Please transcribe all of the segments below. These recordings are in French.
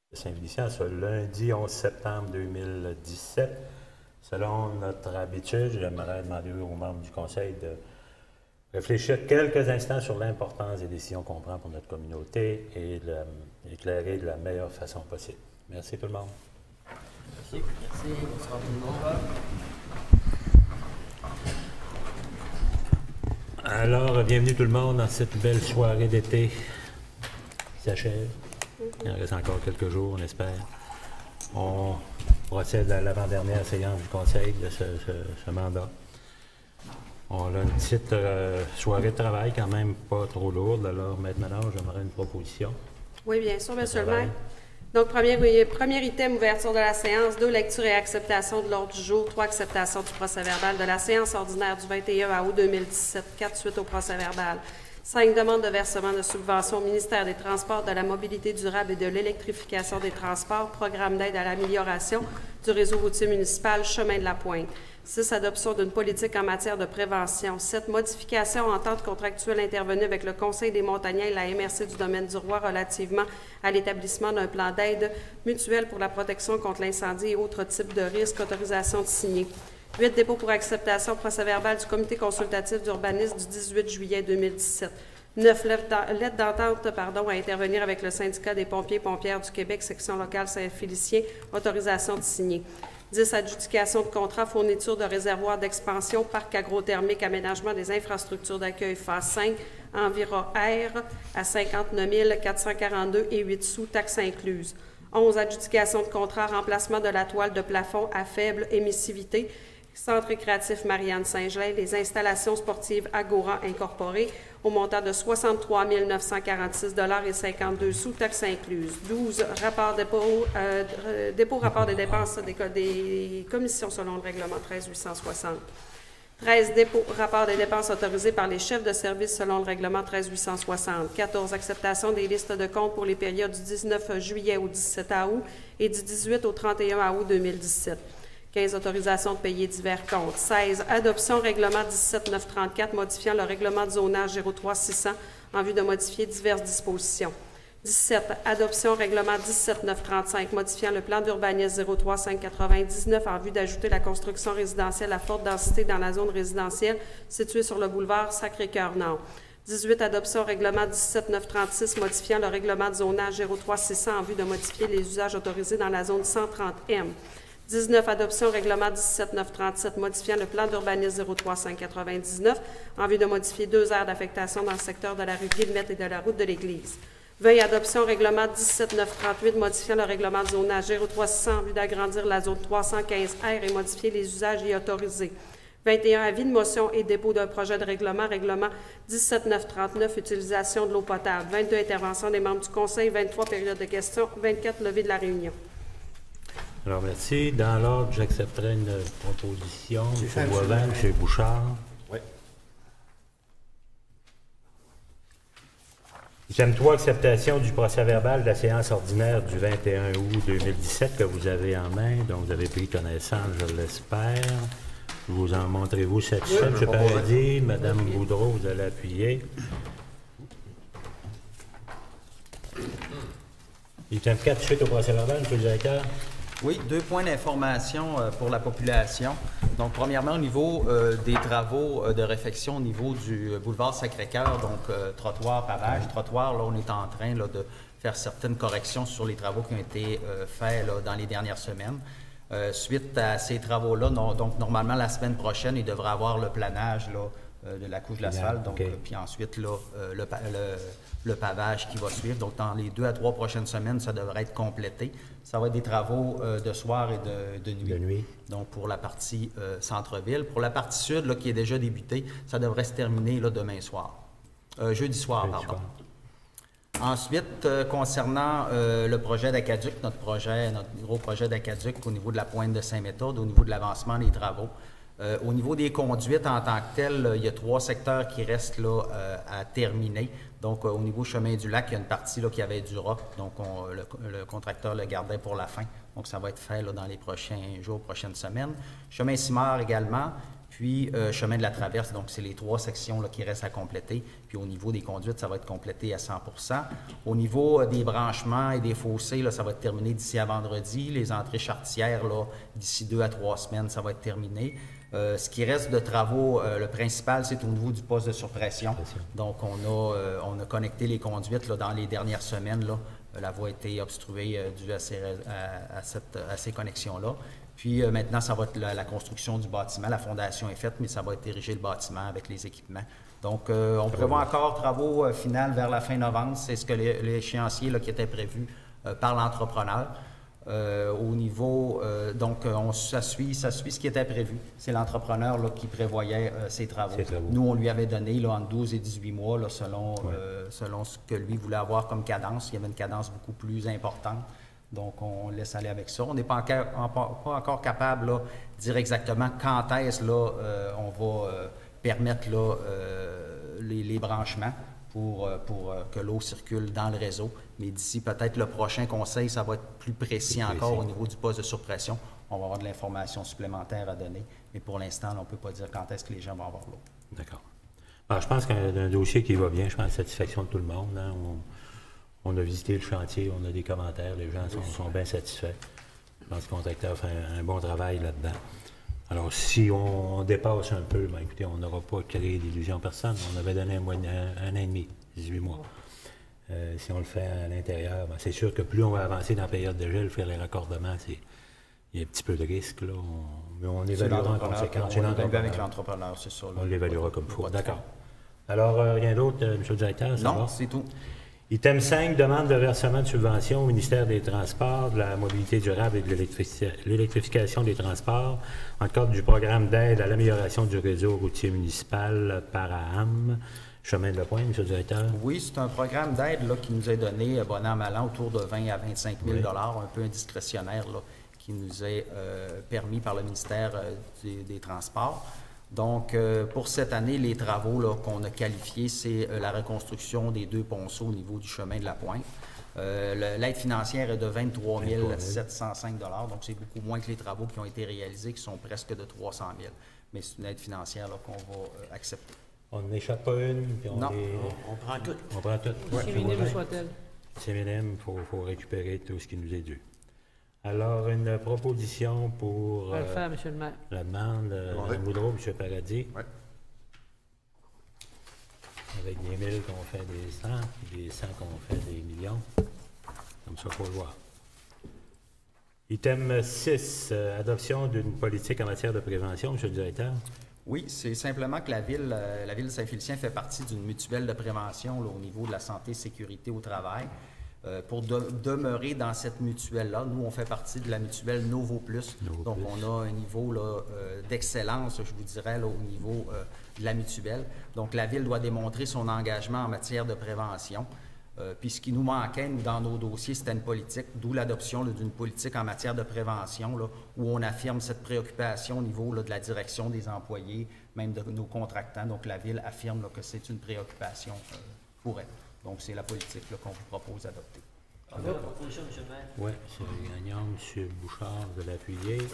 Saint-Félicien ce lundi 11 septembre 2017. Selon notre habitude, j'aimerais demander aux membres du Conseil de réfléchir quelques instants sur l'importance des décisions qu'on prend pour notre communauté et l'éclairer de la meilleure façon possible. Merci tout le monde. Merci. Merci. Bonsoir tout le monde. Alors, bienvenue tout le monde dans cette belle soirée d'été qui s'achève. Il en reste encore quelques jours, on espère. On procède à l'avant-dernière séance du Conseil de ce mandat. On a une petite soirée de travail, quand même pas trop lourde. Alors maintenant, j'aimerais une proposition. Oui, bien sûr, M. le maire. Donc, premier item, ouverture de la séance. 2, lecture et acceptation de l'ordre du jour. 3, acceptation du procès-verbal de la séance ordinaire du 21 août 2017. 4, suite au procès-verbal. 5, demande de versement de subventions au ministère des Transports, de la mobilité durable et de l'électrification des transports, programme d'aide à l'amélioration du réseau routier municipal, chemin de la Pointe. 6, adoption d'une politique en matière de prévention. 7, modification en entente contractuelle intervenue avec le Conseil des montagnais et la MRC du domaine du Roi relativement à l'établissement d'un plan d'aide mutuelle pour la protection contre l'incendie et autres types de risques. Autorisation de signer. 8, dépôt pour acceptation procès-verbal du comité consultatif d'urbanisme du 18 juillet 2017. 9, lettre d'entente à intervenir avec le syndicat des pompiers et pompières du Québec, section locale Saint-Félicien. Autorisation de signer. 10, adjudication de contrat fourniture de réservoirs d'expansion, parc agrothermique, aménagement des infrastructures d'accueil phase 5, Enviro-Air à 59 442 et 8 sous, taxes incluses. 11, adjudication de contrat remplacement de la toile de plafond à faible émissivité, Centre récréatif Marianne Saint-Gelais, les installations sportives Agora incorporées au montant de 63 946 $ et 52 sous, taxes incluses. 12, dépôt rapport des dépenses des commissions selon le règlement 13 860. 13, dépôt rapport des dépenses autorisées par les chefs de service selon le règlement 13 860. 14, acceptation des listes de comptes pour les périodes du 19 juillet au 17 août et du 18 au 31 août 2017. 15, autorisation de payer divers comptes. 16, adoption règlement 17934 modifiant le règlement de zonage 03600 en vue de modifier diverses dispositions. 17, adoption règlement 17935 modifiant le plan d'urbanisme 03599 en vue d'ajouter la construction résidentielle à forte densité dans la zone résidentielle située sur le boulevard Sacré-Cœur-Nord. 18, adoption règlement 17936 modifiant le règlement de zonage 03600 en vue de modifier les usages autorisés dans la zone 130M. 19, adoption règlement 17937 modifiant le plan d'urbanisme 03599 en vue de modifier 2 aires d'affectation dans le secteur de la rue Guillemette et de la route de l'Église. 20, adoption règlement 17938 modifiant le règlement de zonage 03600 en vue d'agrandir la zone 315R et modifier les usages y autorisés. 21, avis de motion et dépôt d'un projet de règlement 17939, utilisation de l'eau potable. 22, intervention des membres du Conseil. 23, période de questions. 24, levée de la réunion. Alors, merci. Dans l'ordre, j'accepterai une proposition. M. Boivin, M. Bouchard. Oui. Item 3, acceptation du procès-verbal de la séance ordinaire du 21 août 2017 que vous avez en main, dont vous avez pris connaissance, je l'espère. Vous en montrez-vous satisfait, M. Paradis, Mme Boudreau, vous allez appuyer. Item 4, suite au procès-verbal, M. le directeur. Oui, 2 points d'information pour la population. Donc, premièrement, au niveau des travaux de réfection au niveau du boulevard Sacré-Cœur, donc trottoir, pavage, trottoir, là, on est en train là, de faire certaines corrections sur les travaux qui ont été faits là, dans les dernières semaines. Suite à ces travaux-là, donc normalement, la semaine prochaine, il devrait avoir le planage là, de la couche de l'asphalte, donc puis ensuite là, le pavage qui va suivre. Donc, dans les 2 à 3 prochaines semaines, ça devrait être complété. Ça va être des travaux de soir et de nuit. De nuit. Donc, pour la partie centre-ville. Pour la partie sud, là, qui est déjà débutée, ça devrait se terminer là, demain soir. Jeudi soir, pardon. Ensuite, concernant le projet d'Aqueduc, notre gros projet d'Aqueduc au niveau de la pointe de Saint-Méthode, au niveau de l'avancement des travaux. Au niveau des conduites en tant que telles, il y a 3 secteurs qui restent là, à terminer. Donc, au niveau chemin du lac, il y a une partie là, qui avait du roc. Donc, le contracteur le gardait pour la fin. Donc, ça va être fait là, dans les prochains jours, prochaines semaines. Chemin Simard également. Puis, chemin de la traverse, donc c'est les 3 sections là, qui restent à compléter. Puis au niveau des conduites, ça va être complété à 100 %. Au niveau des branchements et des fossés, là, ça va être terminé d'ici à vendredi. Les entrées charretières, d'ici 2 à 3 semaines, ça va être terminé. Ce qui reste de travaux, le principal, c'est au niveau du poste de surpression. Donc, on a connecté les conduites là, dans les dernières semaines. Là. La voie a été obstruée due à ces connexions-là. Puis maintenant, ça va être la construction du bâtiment. La fondation est faite, mais ça va être érigé le bâtiment avec les équipements. Donc, on prévoit encore travaux finaux vers la fin novembre. C'est ce que l'échéancier là, qui était prévu par l'entrepreneur. Au niveau, ça suit ce qui était prévu. C'est l'entrepreneur là, qui prévoyait ces travaux. Nous, on lui avait donné là, entre 12 et 18 mois là, selon ce que lui voulait avoir comme cadence. Il y avait une cadence beaucoup plus importante. Donc, on laisse aller avec ça. On n'est pas encore capable là, de dire exactement quand est-ce on va permettre là, les branchements pour que l'eau circule dans le réseau. Mais d'ici peut-être le prochain conseil, ça va être plus précis encore au niveau du poste de surpression. On va avoir de l'information supplémentaire à donner. Mais pour l'instant, on ne peut pas dire quand est-ce que les gens vont avoir l'eau. D'accord. Alors, je pense qu'un dossier qui va bien, je pense, à la satisfaction de tout le monde. Hein. On a visité le chantier, on a des commentaires, les gens sont bien satisfaits. Je pense que le contracteur fait un bon travail là-dedans. Alors, si on dépasse un peu, bien, écoutez, on n'aura pas créé d'illusion à personne. On avait donné un an et demi, 18 mois. Si on le fait à l'intérieur, bien, c'est sûr que plus on va avancer dans la période de gel, faire les raccordements, il y a un petit peu de risque, là. Mais on évaluera en conséquence. On l'évalue avec l'entrepreneur, c'est ça. Là. On l'évaluera comme il faut. D'accord. Alors, rien d'autre, M. le directeur? Non, c'est tout. Item 5, demande de versement de subvention au ministère des Transports, de la mobilité durable et de l'électrification des transports en cadre du programme d'aide à l'amélioration du réseau routier municipal par AM. Chemin de la Pointe, M. le directeur. Oui, c'est un programme d'aide là, qui nous est donné, bon an, mal an, autour de 20 à 25 000 $, un peu indiscrétionnaire, là, qui nous est permis par le ministère des Transports. Donc, pour cette année, les travaux qu'on a qualifiés, c'est la reconstruction des 2 ponceaux au niveau du chemin de la Pointe. L'aide financière est de 23 705 $, donc c'est beaucoup moins que les travaux qui ont été réalisés, qui sont presque de 300 000 $. Mais c'est une aide financière qu'on va accepter. On n'échappe pas une, puis non, on prend tout. On prend tout. Si minime soit-elle. C'est minime, il faut récupérer tout ce qui nous est dû. Alors, une proposition pour On va le faire, M. le maire. La demande, Mme Boudreau, M. Paradis. Oui. Avec des 1000 qu'on fait des 100, puis des 100 qu'on fait des millions. Comme ça, il faut le voir. Item 6, adoption d'une politique en matière de prévention, M. le directeur. Oui, c'est simplement que la ville de Saint-Félicien fait partie d'une mutuelle de prévention là, au niveau de la santé et sécurité au travail. Pour demeurer dans cette mutuelle-là, nous, on fait partie de la mutuelle Novo Plus. Donc, on a un niveau d'excellence, je vous dirais, là, au niveau de la mutuelle. Donc, la Ville doit démontrer son engagement en matière de prévention. Puis, ce qui nous manquait, nous, dans nos dossiers, c'était une politique, d'où l'adoption d'une politique en matière de prévention, là, où on affirme cette préoccupation au niveau là, de la direction des employés, même de nos contractants. Donc, la Ville affirme là, que c'est une préoccupation pour elle. Donc, c'est la politique qu'on vous propose d'adopter. La proposition, M. le maire. Oui, M. Gagnon, M. Bouchard, de l'appuyer. Oui.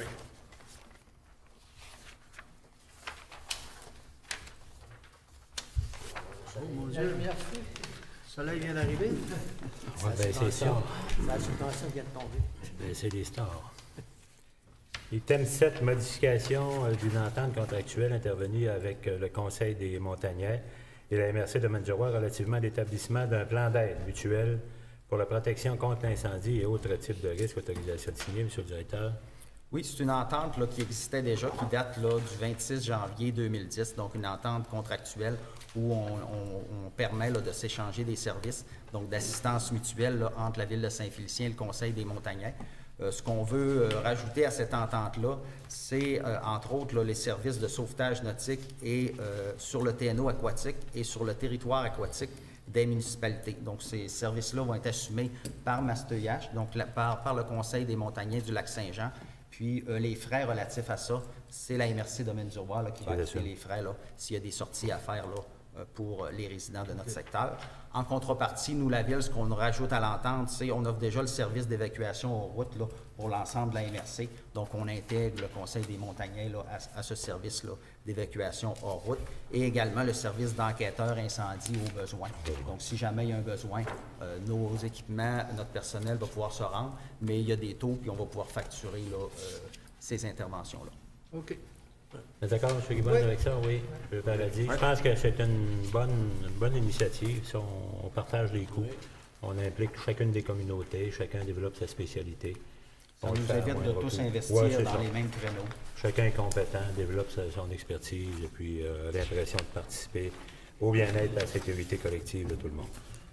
Oh mon Dieu, merci. Le soleil vient d'arriver. Oui, bien, c'est ça. La subvention vient de tomber. Ben, c'est des stars. Item 7, modification d'une entente contractuelle intervenue avec le Conseil des Montagnais et la MRC de Mandurah relativement à l'établissement d'un plan d'aide mutuel pour la protection contre l'incendie et autres types de risques. Autorisation de signer, M. le directeur. Oui, c'est une entente là, qui existait déjà, qui date là, du 26 janvier 2010, donc une entente contractuelle où on permet là, de s'échanger des services, donc d'assistance mutuelle là, entre la Ville de Saint-Félicien et le Conseil des Montagnais. Ce qu'on veut rajouter à cette entente-là, c'est entre autres là, les services de sauvetage nautique et sur le TNO aquatique et sur le territoire aquatique des municipalités. Donc, ces services-là vont être assumés par Masteuillache, donc par le Conseil des Montagnais du Lac-Saint-Jean. Puis, les frais relatifs à ça, c'est la MRC de Mandurah qui va assumer les frais s'il y a des sorties à faire là, pour les résidents de notre secteur. En contrepartie, nous, la Ville, ce qu'on rajoute à l'entente, c'est on offre déjà le service d'évacuation aux routes là, pour l'ensemble de la MRC. Donc, on intègre le Conseil des montagnais là, à ce service-là d'évacuation hors route et également le service d'enquêteur incendie au besoin. Donc, si jamais il y a un besoin, nos équipements, notre personnel va pouvoir se rendre, mais il y a des taux puis on va pouvoir facturer là, ces interventions-là. OK. D'accord, M. Guibon, Oui. avec ça, oui, M. Paradis. Je pense que c'est une bonne initiative. Si on partage les coûts, on implique chacune des communautés, chacun développe sa spécialité. Ça On le nous fait à évite de moindre tous coût. investir Ouais, c'est dans ça. les mêmes créneaux. Chacun est compétent, développe son expertise et puis l'impression de participer au bien-être et à la sécurité collective de tout le monde.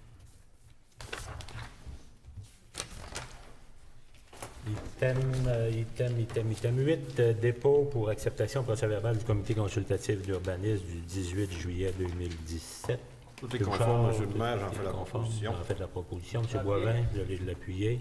Item 8, dépôt pour acceptation procès-verbal du comité consultatif d'urbanisme du 18 juillet 2017. Tout est conforme, M. le maire, j'en fais la Conforme, proposition. j'en fais la proposition. M. Boivin, vous allez l'appuyer.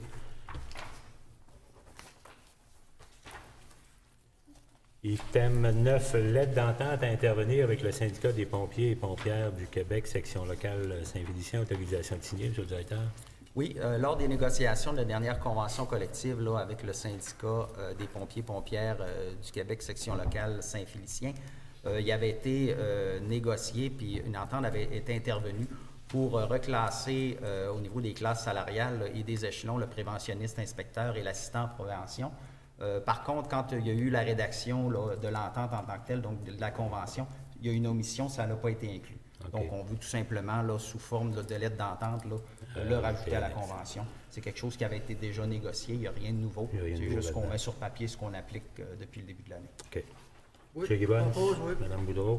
Item 9, l'aide d'entente à intervenir avec le syndicat des pompiers et pompières du Québec, section locale Saint-Félicien, autorisation de signer, M. le directeur. Oui, lors des négociations de la dernière convention collective là, avec le syndicat des pompiers et pompières du Québec, section locale Saint-Félicien, il avait été négocié, puis une entente avait été intervenue pour reclasser au niveau des classes salariales là, et des échelons le préventionniste inspecteur et l'assistant en prévention. Par contre, quand il y a eu la rédaction là, de l'entente en tant que telle, donc de la convention, il y a une omission, ça n'a pas été inclus. OK. Donc, on veut tout simplement, là, sous forme là, de lettre d'entente, là, le rajouter à la convention. C'est quelque chose qui avait été déjà négocié, il n'y a rien de nouveau. Il y a rien de C'est nouveau juste qu'on là-dedans. met sur papier ce qu'on applique depuis le début de l'année. OK. Oui, M. Gibbons, propose, oui. Mme Boudreau.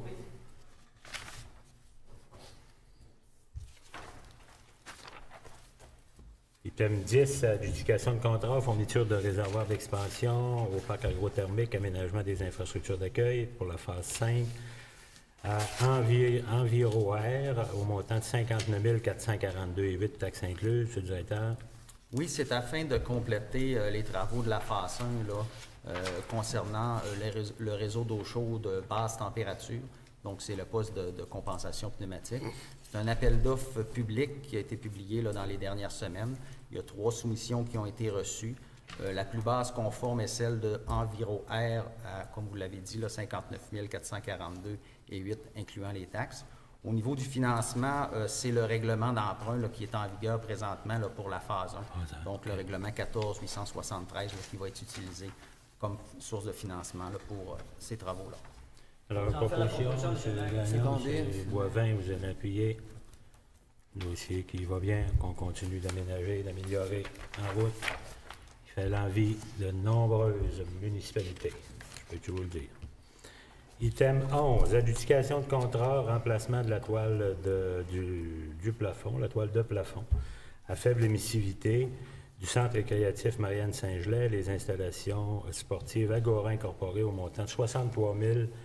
Item 10, adjudication de contrat, fourniture de réservoirs d'expansion au parc agrothermique, aménagement des infrastructures d'accueil pour la phase 5 à Enviro-Air au montant de 59 442,8 taxes incluses. M. le directeur. Oui, c'est afin de compléter les travaux de la phase 1 là, concernant le réseau d'eau chaude basse température. Donc, c'est le poste de compensation pneumatique. C'est un appel d'offres public qui a été publié là, dans les dernières semaines. Il y a 3 soumissions qui ont été reçues. La plus basse conforme est celle de Enviro-Air, comme vous l'avez dit, là, 59 442,8 incluant les taxes. Au niveau du financement, c'est le règlement d'emprunt là, qui est en vigueur présentement là, pour la phase 1. Donc, le règlement 14 873 là, qui va être utilisé comme source de financement là, pour ces travaux-là. Alors, J'en fais la proposition, proposition, M. M. Gagnon, Secondé. M. Boivin, vous allez appuyer. Dossier qui va bien, qu'on continue d'aménager, d'améliorer en route. Il fait l'envie de nombreuses municipalités. Je peux tout vous le dire. Item 11, adjudication de contrat, remplacement de la toile du plafond, la toile de plafond, à faible émissivité du Centre récréatif Marianne Saint-Gelais, les installations sportives Agora incorporées au montant de 63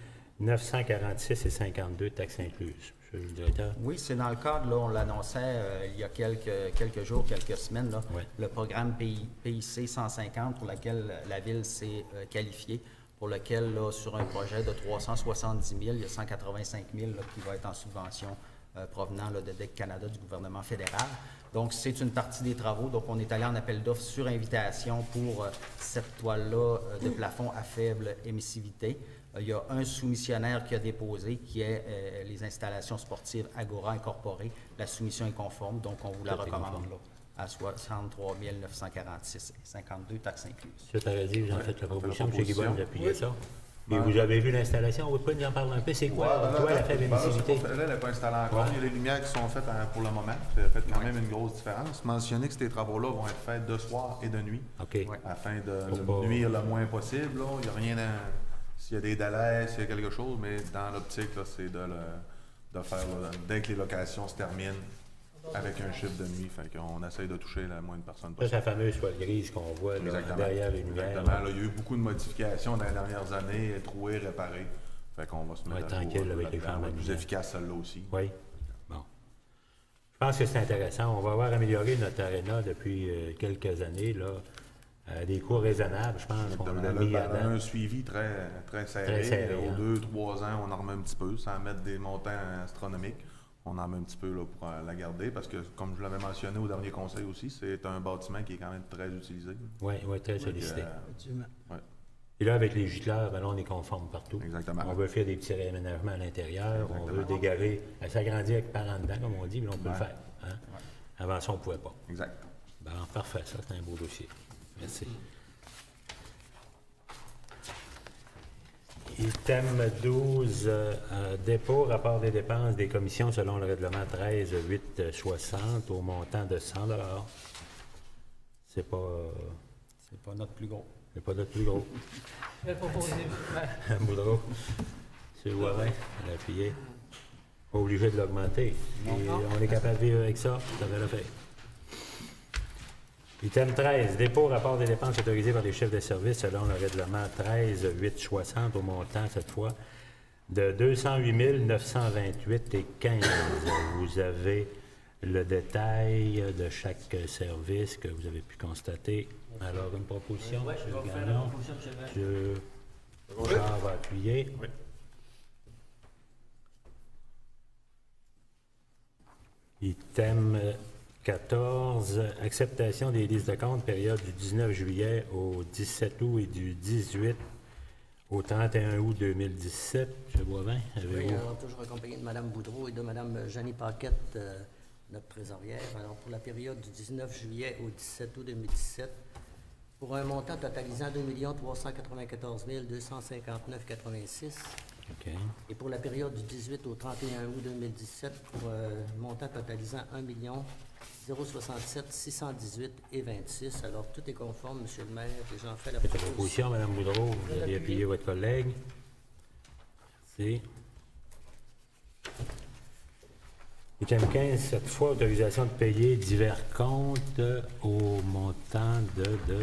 946,52 taxes incluses. Monsieur le directeur. Oui, c'est dans le cadre, là, on l'annonçait il y a quelques jours, quelques semaines, là, Ouais. le programme PIC 150 pour lequel la Ville s'est qualifiée, pour lequel, là, sur un projet de 370 000, il y a 185 000 là, qui va être en subvention provenant là, de DEC Canada, du gouvernement fédéral. Donc, c'est une partie des travaux. Donc, on est allé en appel d'offres sur invitation pour cette toile-là de plafond à faible émissivité. Il y a un soumissionnaire qui a déposé, qui est les installations sportives Agora incorporées. La soumission est conforme, donc on vous la Tout est recommande conforme. là, à 63 946,52 taxes incluses. M. Paradis, vous en faites la proposition. M. proposition. Guibon, vous appuyez ça. Et vous avez vu l'installation. Vous pouvez nous en parler un peu. C'est quoi, toi, la faible émissivité? Là, elle n'est pas installée encore. Ouais. Il y a les lumières qui sont faites pour le moment. Ça fait quand même une grosse différence. Mentionner que ces travaux-là vont être faits de soir et de nuit, OK. Ouais. afin de Pour pas- nuire le moins possible. Là. Il n'y a rien s'il y a des délais, s'il y a quelque chose, mais dans l'optique, là, c'est de faire là, dès que les locations se terminent avec un chiffre de nuit. Fait qu'on essaye de toucher la moins de personnes Ça, possible. c'est la fameuse toile grise qu'on voit là, Exactement. derrière les lumières. Exactement. Là, il y a eu beaucoup de modifications dans les dernières années, trouées, réparées. Fait qu'on va se On va mettre être tranquille avec les là-dedans. femmes Elle va être plus lumière. efficace celle-là aussi. Oui. Bon. Je pense que c'est intéressant. On va avoir amélioré notre aréna depuis quelques années, là, à des coûts raisonnables, je pense, qu'on a mis à On a un date. suivi très serré. Très serré, Aux hein. 2-3 ans, on en remet un petit peu, sans mettre des montants astronomiques. on en met un petit peu là, pour la garder parce que, comme je l'avais mentionné au dernier conseil aussi, c'est un bâtiment qui est quand même très utilisé. Oui, très sollicité. Effectivement. Et là, avec les gicleurs, ben là, on est conforme partout. Exactement. On veut faire des petits réaménagements à l'intérieur, on veut Exactement. dégager, s'agrandir avec par en dedans, comme on dit, mais on peut le faire. Hein? Avant ça, on ne pouvait pas. Exact. Bon, parfait, ça, c'est un beau dossier. Merci. Item 12, dépôt, rapport des dépenses des commissions selon le règlement 13-860 au montant de 100 $. C'est pas notre plus gros. c'est pas notre plus gros. Je vais proposer. Boudreau. M. Warren, à l'appuyer. Pas obligé de l'augmenter. Et on est capable de vivre avec ça, ça va le faire. Item 13, dépôt rapport des dépenses autorisées par les chefs de service selon le règlement 13-860 au montant, cette fois, de 208 928,15 $. Vous avez le détail de chaque service que vous avez pu constater. Alors, une proposition, Oui, je M. vais faire la Gagnon. proposition, M. le maire. M. Bouchard va appuyer. Oui. Item 14, acceptation des listes de compte, période du 19 juillet au 17 août et du 18 au 31 août 2017. M. Boivin, Oui, avez-vous? alors toujours accompagné de Mme Boudreau et de Mme Jeannie Paquette, notre trésorière. Alors pour la période du 19 juillet au 17 août 2017, pour un montant totalisant 2 394 259,86 $. OK. Et pour la période du 18 au 31 août 2017, pour un montant totalisant 1 067 618,26 $. Alors tout est conforme, M. le maire, et j'en fais la Faites la proposition. proposition, Mme Boudreau. Vous allez appuyer votre collègue. Merci. Item 15, cette fois, autorisation de payer divers comptes au montant de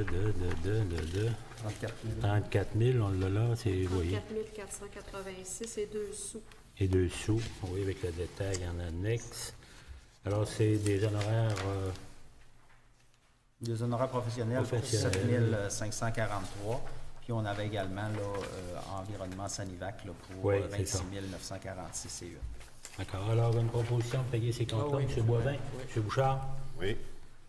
34 000. 34 000. On l'a là, c'est, vous voyez, 4 486 et 2 sous. et dessous. Oui, avec le détail en annexe. Alors, c'est des honoraires. Des honoraires professionnels pour 7 543. Puis on avait également là, environnement Sanivac là, pour Oui, 26 c'est ça. 946 et 1. D'accord. Alors, une proposition de payer ces comptes-là, Ah oui, M. Boivin, oui. M. Bouchard. Oui.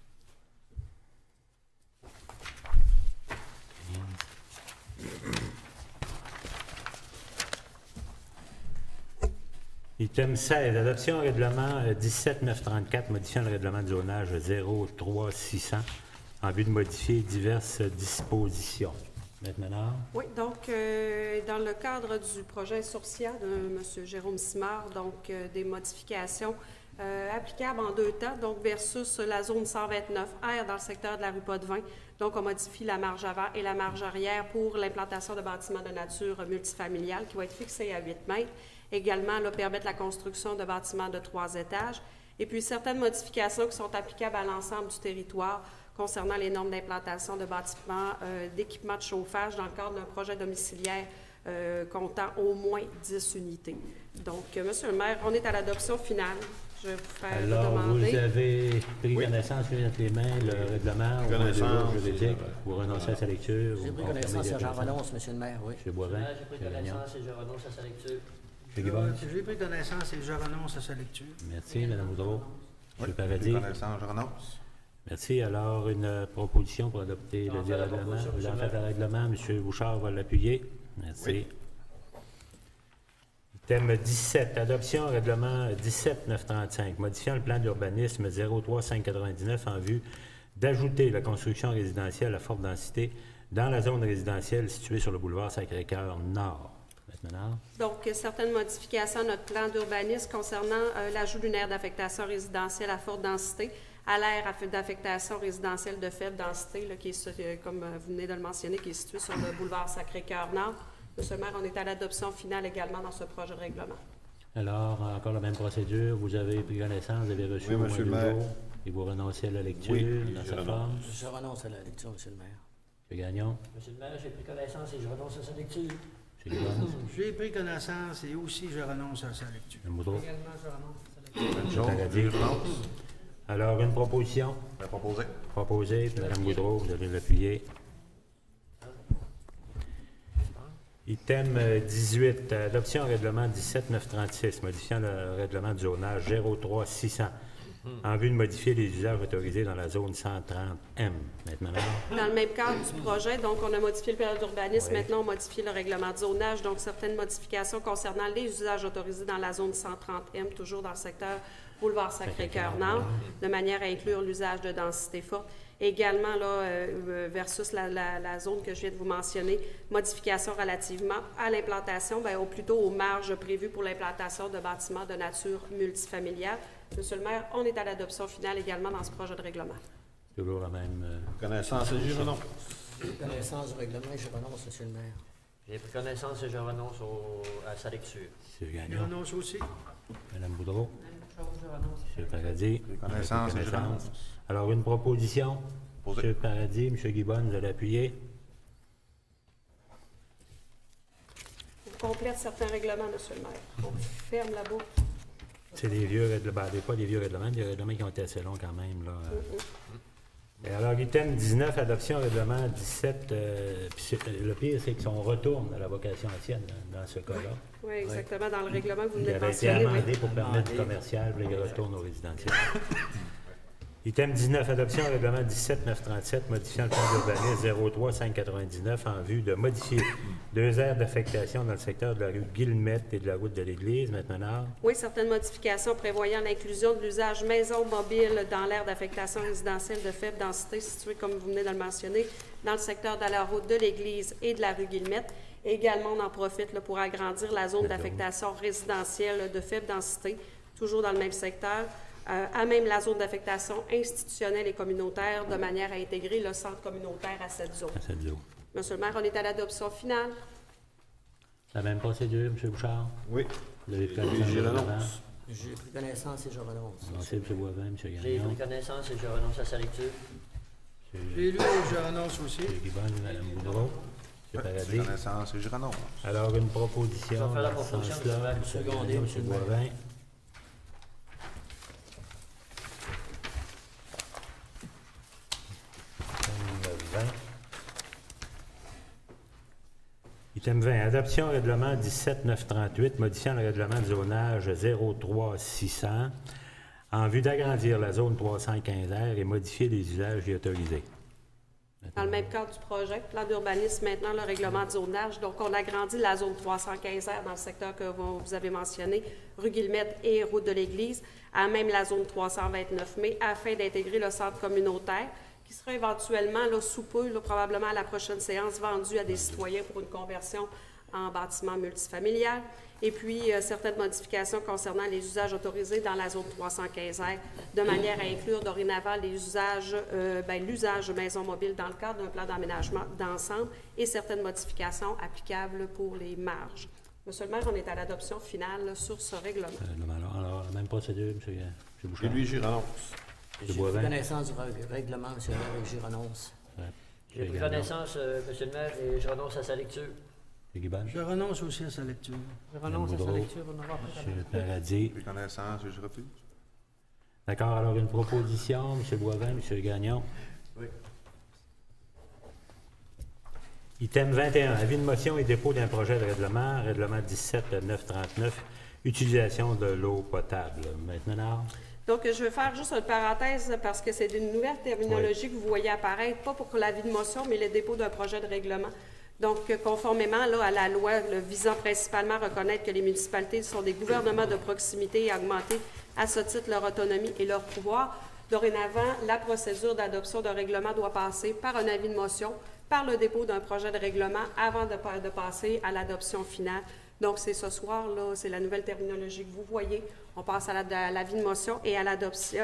Item 16, adoption règlement 17-934, modifiant le règlement de zonage 03600 en vue de modifier diverses dispositions. Maître Ménard? Oui, donc, dans le cadre du projet Sourcia de M. Jérôme Simard, donc des modifications applicables en 2 temps, donc versus la zone 129R dans le secteur de la rue Potvin. Donc, on modifie la marge avant et la marge arrière pour l'implantation de bâtiments de nature multifamiliale qui va être fixée à 8 mètres. Également, là, permettre la construction de bâtiments de 3 étages. Et puis, certaines modifications qui sont applicables à l'ensemble du territoire concernant les normes d'implantation de bâtiments d'équipement de chauffage dans le cadre d'un projet domiciliaire comptant au moins 10 unités. Donc, Monsieur le maire, on est à l'adoption finale. Je vais vous faire Alors, demander. vous avez pris connaissance, mis entre les mains, le règlement au moins de jour juridique, vous renoncez à sa lecture, J'ai vous pris confirmez connaissance des et j'en présents. renonce, M. le maire, oui. M. Boivin, J'ai pris M. Gagnon. connaissance et je renonce à sa lecture. M. Guibon. J'ai pris connaissance et je renonce à sa lecture. Merci, Mme Boudreau. Oui. M. Paradis. Connaissance, je renonce. Merci. Alors, une proposition pour adopter le J'en dit fais la règlement. proposition, Vous en monsieur le faites un règlement. M. Bouchard va l'appuyer. Merci. Oui. Thème 17, adoption règlement 17-935, modifiant le plan d'urbanisme 03599 en vue d'ajouter la construction résidentielle à forte densité dans la zone résidentielle située sur le boulevard Sacré-Cœur Nord. Maintenant, Donc, certaines modifications à notre plan d'urbanisme concernant l'ajout d'une aire d'affectation résidentielle à forte densité à l'aire d'affectation résidentielle de faible densité, là, qui est, comme vous venez de le mentionner, qui est située sur le boulevard Sacré-Cœur Nord. Monsieur le maire, on est à l'adoption finale également dans ce projet de règlement. alors, encore la même procédure, vous avez pris connaissance, vous avez reçu Oui, au moins monsieur le 2 maire. jours et vous renoncez à la lecture Oui, dans je sa renonce. forme. Je renonce à la lecture, M. le maire. M. Gagnon, Monsieur le maire, j'ai pris connaissance et je renonce à sa lecture. M. Guibon, J'ai pris connaissance et aussi je renonce à sa lecture. M. Boudreau, Également, je renonce à sa lecture. Même chose, Paradis. je renonce. Alors, une proposition Je vais proposer. proposée, Mme Boudreau, vous allez l'appuyer. Item 18, adoption règlement 17936, modifiant le règlement du zonage 03600 en vue de modifier les usages autorisés dans la zone 130M. Maintenant, Dans le même cadre du projet, donc on a modifié le période d'urbanisme, Oui. maintenant on modifie le règlement de zonage, donc certaines modifications concernant les usages autorisés dans la zone 130M, toujours dans le secteur boulevard Sacré-Cœur-Nord, de manière à inclure l'usage de densité forte. Également, là, versus la zone que je viens de vous mentionner, modification relativement à l'implantation, bien, ou plutôt aux marges prévues pour l'implantation de bâtiments de nature multifamiliale. Monsieur le maire, on est à l'adoption finale également dans ce projet de règlement. toujours la même. Connaissance et je renonce. Connaissance du règlement, je renonce, monsieur le maire. J'ai pris connaissance et je renonce à sa lecture. M. Je Gagnon, renonce aussi. Mme Boudreau, M. Paradis. J'ai connaissance et je renonce. Alors, une proposition. Posé. M. Paradis, M. Guibonne, vous allez appuyer. On complète certains règlements, monsieur le maire. On ferme la boucle. C'est des vieux règlements, pas des vieux règlements, des règlements qui ont été assez longs quand même. Là. Et alors, item 19, adoption règlement 17. Le pire, c'est qu'on retourne à la vocation ancienne dans ce cas-là. Oui, exactement, dans le règlement que vous Il venez de avait été mentionner. Oui. amendé pour permettre du commercial, puis il retourne au résidentiel. Item 19, adoption règlement 17-937, modifiant le plan d'urbanisme 03-599 en vue de modifier 2 aires d'affectation dans le secteur de la rue Guillemette et de la route de l'Église, maintenant. Oui, certaines modifications prévoyant l'inclusion de l'usage maison mobile dans l'aire d'affectation résidentielle de faible densité située, comme vous venez de le mentionner, dans le secteur de la route de l'Église et de la rue Guillemette. Également, on en profite là, pour agrandir la zone d'affectation résidentielle de faible densité, toujours dans le même secteur, à même la zone d'affectation institutionnelle et communautaire, de manière à intégrer le centre communautaire à cette zone. À cette zone. Monsieur le maire, on est à l'adoption finale. La même procédure, M. Bouchard? Oui. Vous avez pris Oui, j'y connaissance renonce. J'ai pris connaissance et je renonce. Annoncé, M. Boivin, M. J'ai Gagnon, pris connaissance et je renonce à sa lecture. M. J'ai lu et je renonce aussi. Guibonne, Mme Boudreau, M. J'ai Paradis. connaissance et je renonce. Alors, une proposition Je vais faire la dans ce proposition, sens-là, M. M. Secondé, Gagnon, M. M. le maire. Boivin. Item 20, adoption règlement 17-938, modifiant le règlement de zonage 03600 en vue d'agrandir la zone 315R et modifier les usages y autorisés. Dans le même cadre du projet, plan d'urbanisme, maintenant le règlement de zonage. Donc, on agrandit la zone 315R dans le secteur que vous avez mentionné, rue Guillemette et route de l'Église, à même la zone 329 mai, afin d'intégrer le centre communautaire, qui sera éventuellement, là, sous peu, là, probablement à la prochaine séance, vendu à des citoyens pour une conversion en bâtiment multifamilial. Et puis, certaines modifications concernant les usages autorisés dans la zone 315R, de manière à inclure dorénavant les usages, l'usage maison mobile dans le cadre d'un plan d'aménagement d'ensemble et certaines modifications applicables pour les marges. Monsieur le maire, on est à l'adoption finale sur ce règlement. Alors, la même procédure, M. Et Bouchard. lui, j'y renonce. J'ai pris Boivin. connaissance du règlement, monsieur le maire, et j'y renonce. J'ai pris connaissance, monsieur le maire, et je renonce à sa lecture. M. Guibonne, Je renonce aussi à sa lecture. Je renonce à sa Boudreau. lecture, on aura pas M. Paradis. J'ai connaissance et je refuse. D'accord, alors une proposition, M. Boivin, M. Gagnon. Oui. Item 21, avis de motion et dépôt d'un projet de règlement 17-939, utilisation de l'eau potable. Maintenant, Donc, je vais faire juste une parenthèse parce que c'est une nouvelle terminologie que vous voyez apparaître, pas pour l'avis de motion, mais le dépôt d'un projet de règlement. Donc, conformément là, à la loi visant principalement à reconnaître que les municipalités sont des gouvernements de proximité et à augmenter à ce titre leur autonomie et leur pouvoir, dorénavant, la procédure d'adoption d'un règlement doit passer par un avis de motion, par le dépôt d'un projet de règlement avant de passer à l'adoption finale. Donc, c'est ce soir, là, c'est la nouvelle terminologie que vous voyez. On passe à l'avis de motion et à l'adoption,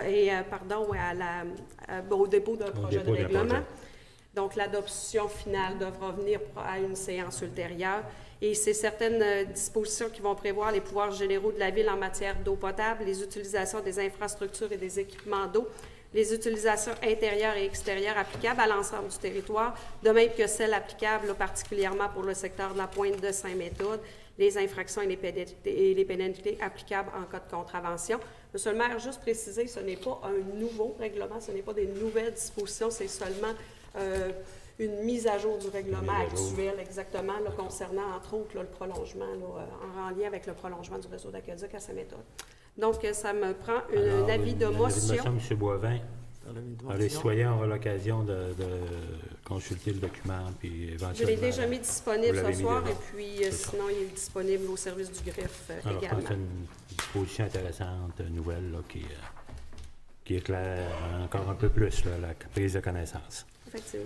au dépôt d'un projet de règlement. Donc, l'adoption finale devra venir à une séance ultérieure. Et c'est certaines dispositions qui vont prévoir les pouvoirs généraux de la Ville en matière d'eau potable, les utilisations des infrastructures et des équipements d'eau, les utilisations intérieures et extérieures applicables à l'ensemble du territoire, de même que celles applicables là, particulièrement pour le secteur de la Pointe de Saint-Méthode, les infractions et les pénalités applicables en cas de contravention. Monsieur le maire, juste préciser, ce n'est pas un nouveau règlement, ce n'est pas des nouvelles dispositions, c'est seulement une mise à jour du règlement Une mise à jour. actuel, exactement, là, concernant, entre autres, là, le prolongement, là, en lien avec le prolongement du réseau d'aqueduc à Saint-Méthode. Donc, ça me prend un avis de motion. M. Boivin. Dans l'avis de Alors, les motion. citoyens auront l'occasion de consulter le document, puis éventuellement... Je l'ai déjà mis Vous disponible l'avez ce mis soir, déjà. et puis C'est ça. sinon, il est disponible au service du greffe Alors, je pense également. que c'est une disposition intéressante, nouvelle, là, qui éclaire encore un peu plus là, la prise de connaissance. Effectivement.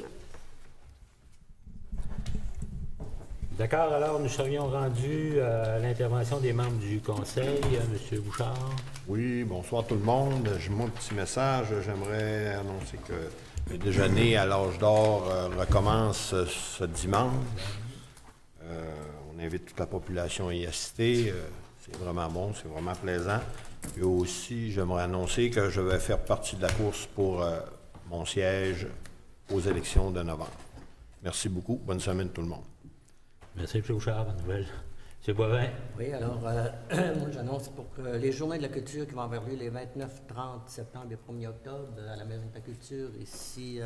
D'accord, alors nous serions rendus à l'intervention des membres du conseil. M. Bouchard. Oui, bonsoir tout le monde. J'ai mon petit message. J'aimerais annoncer que le déjeuner à l'âge d'or recommence ce dimanche. On invite toute la population à y assister. C'est vraiment bon, c'est vraiment plaisant. Et aussi, j'aimerais annoncer que je vais faire partie de la course pour mon siège aux élections de novembre. Merci beaucoup. Bonne semaine tout le monde. Merci, M. Bouchard. Bonne nouvelle. M. Boivin. Oui, alors, moi, j'annonce pour que les Journées de la culture qui vont avoir lieu les 29, 30 septembre et 1er octobre à la Maison de la culture, ici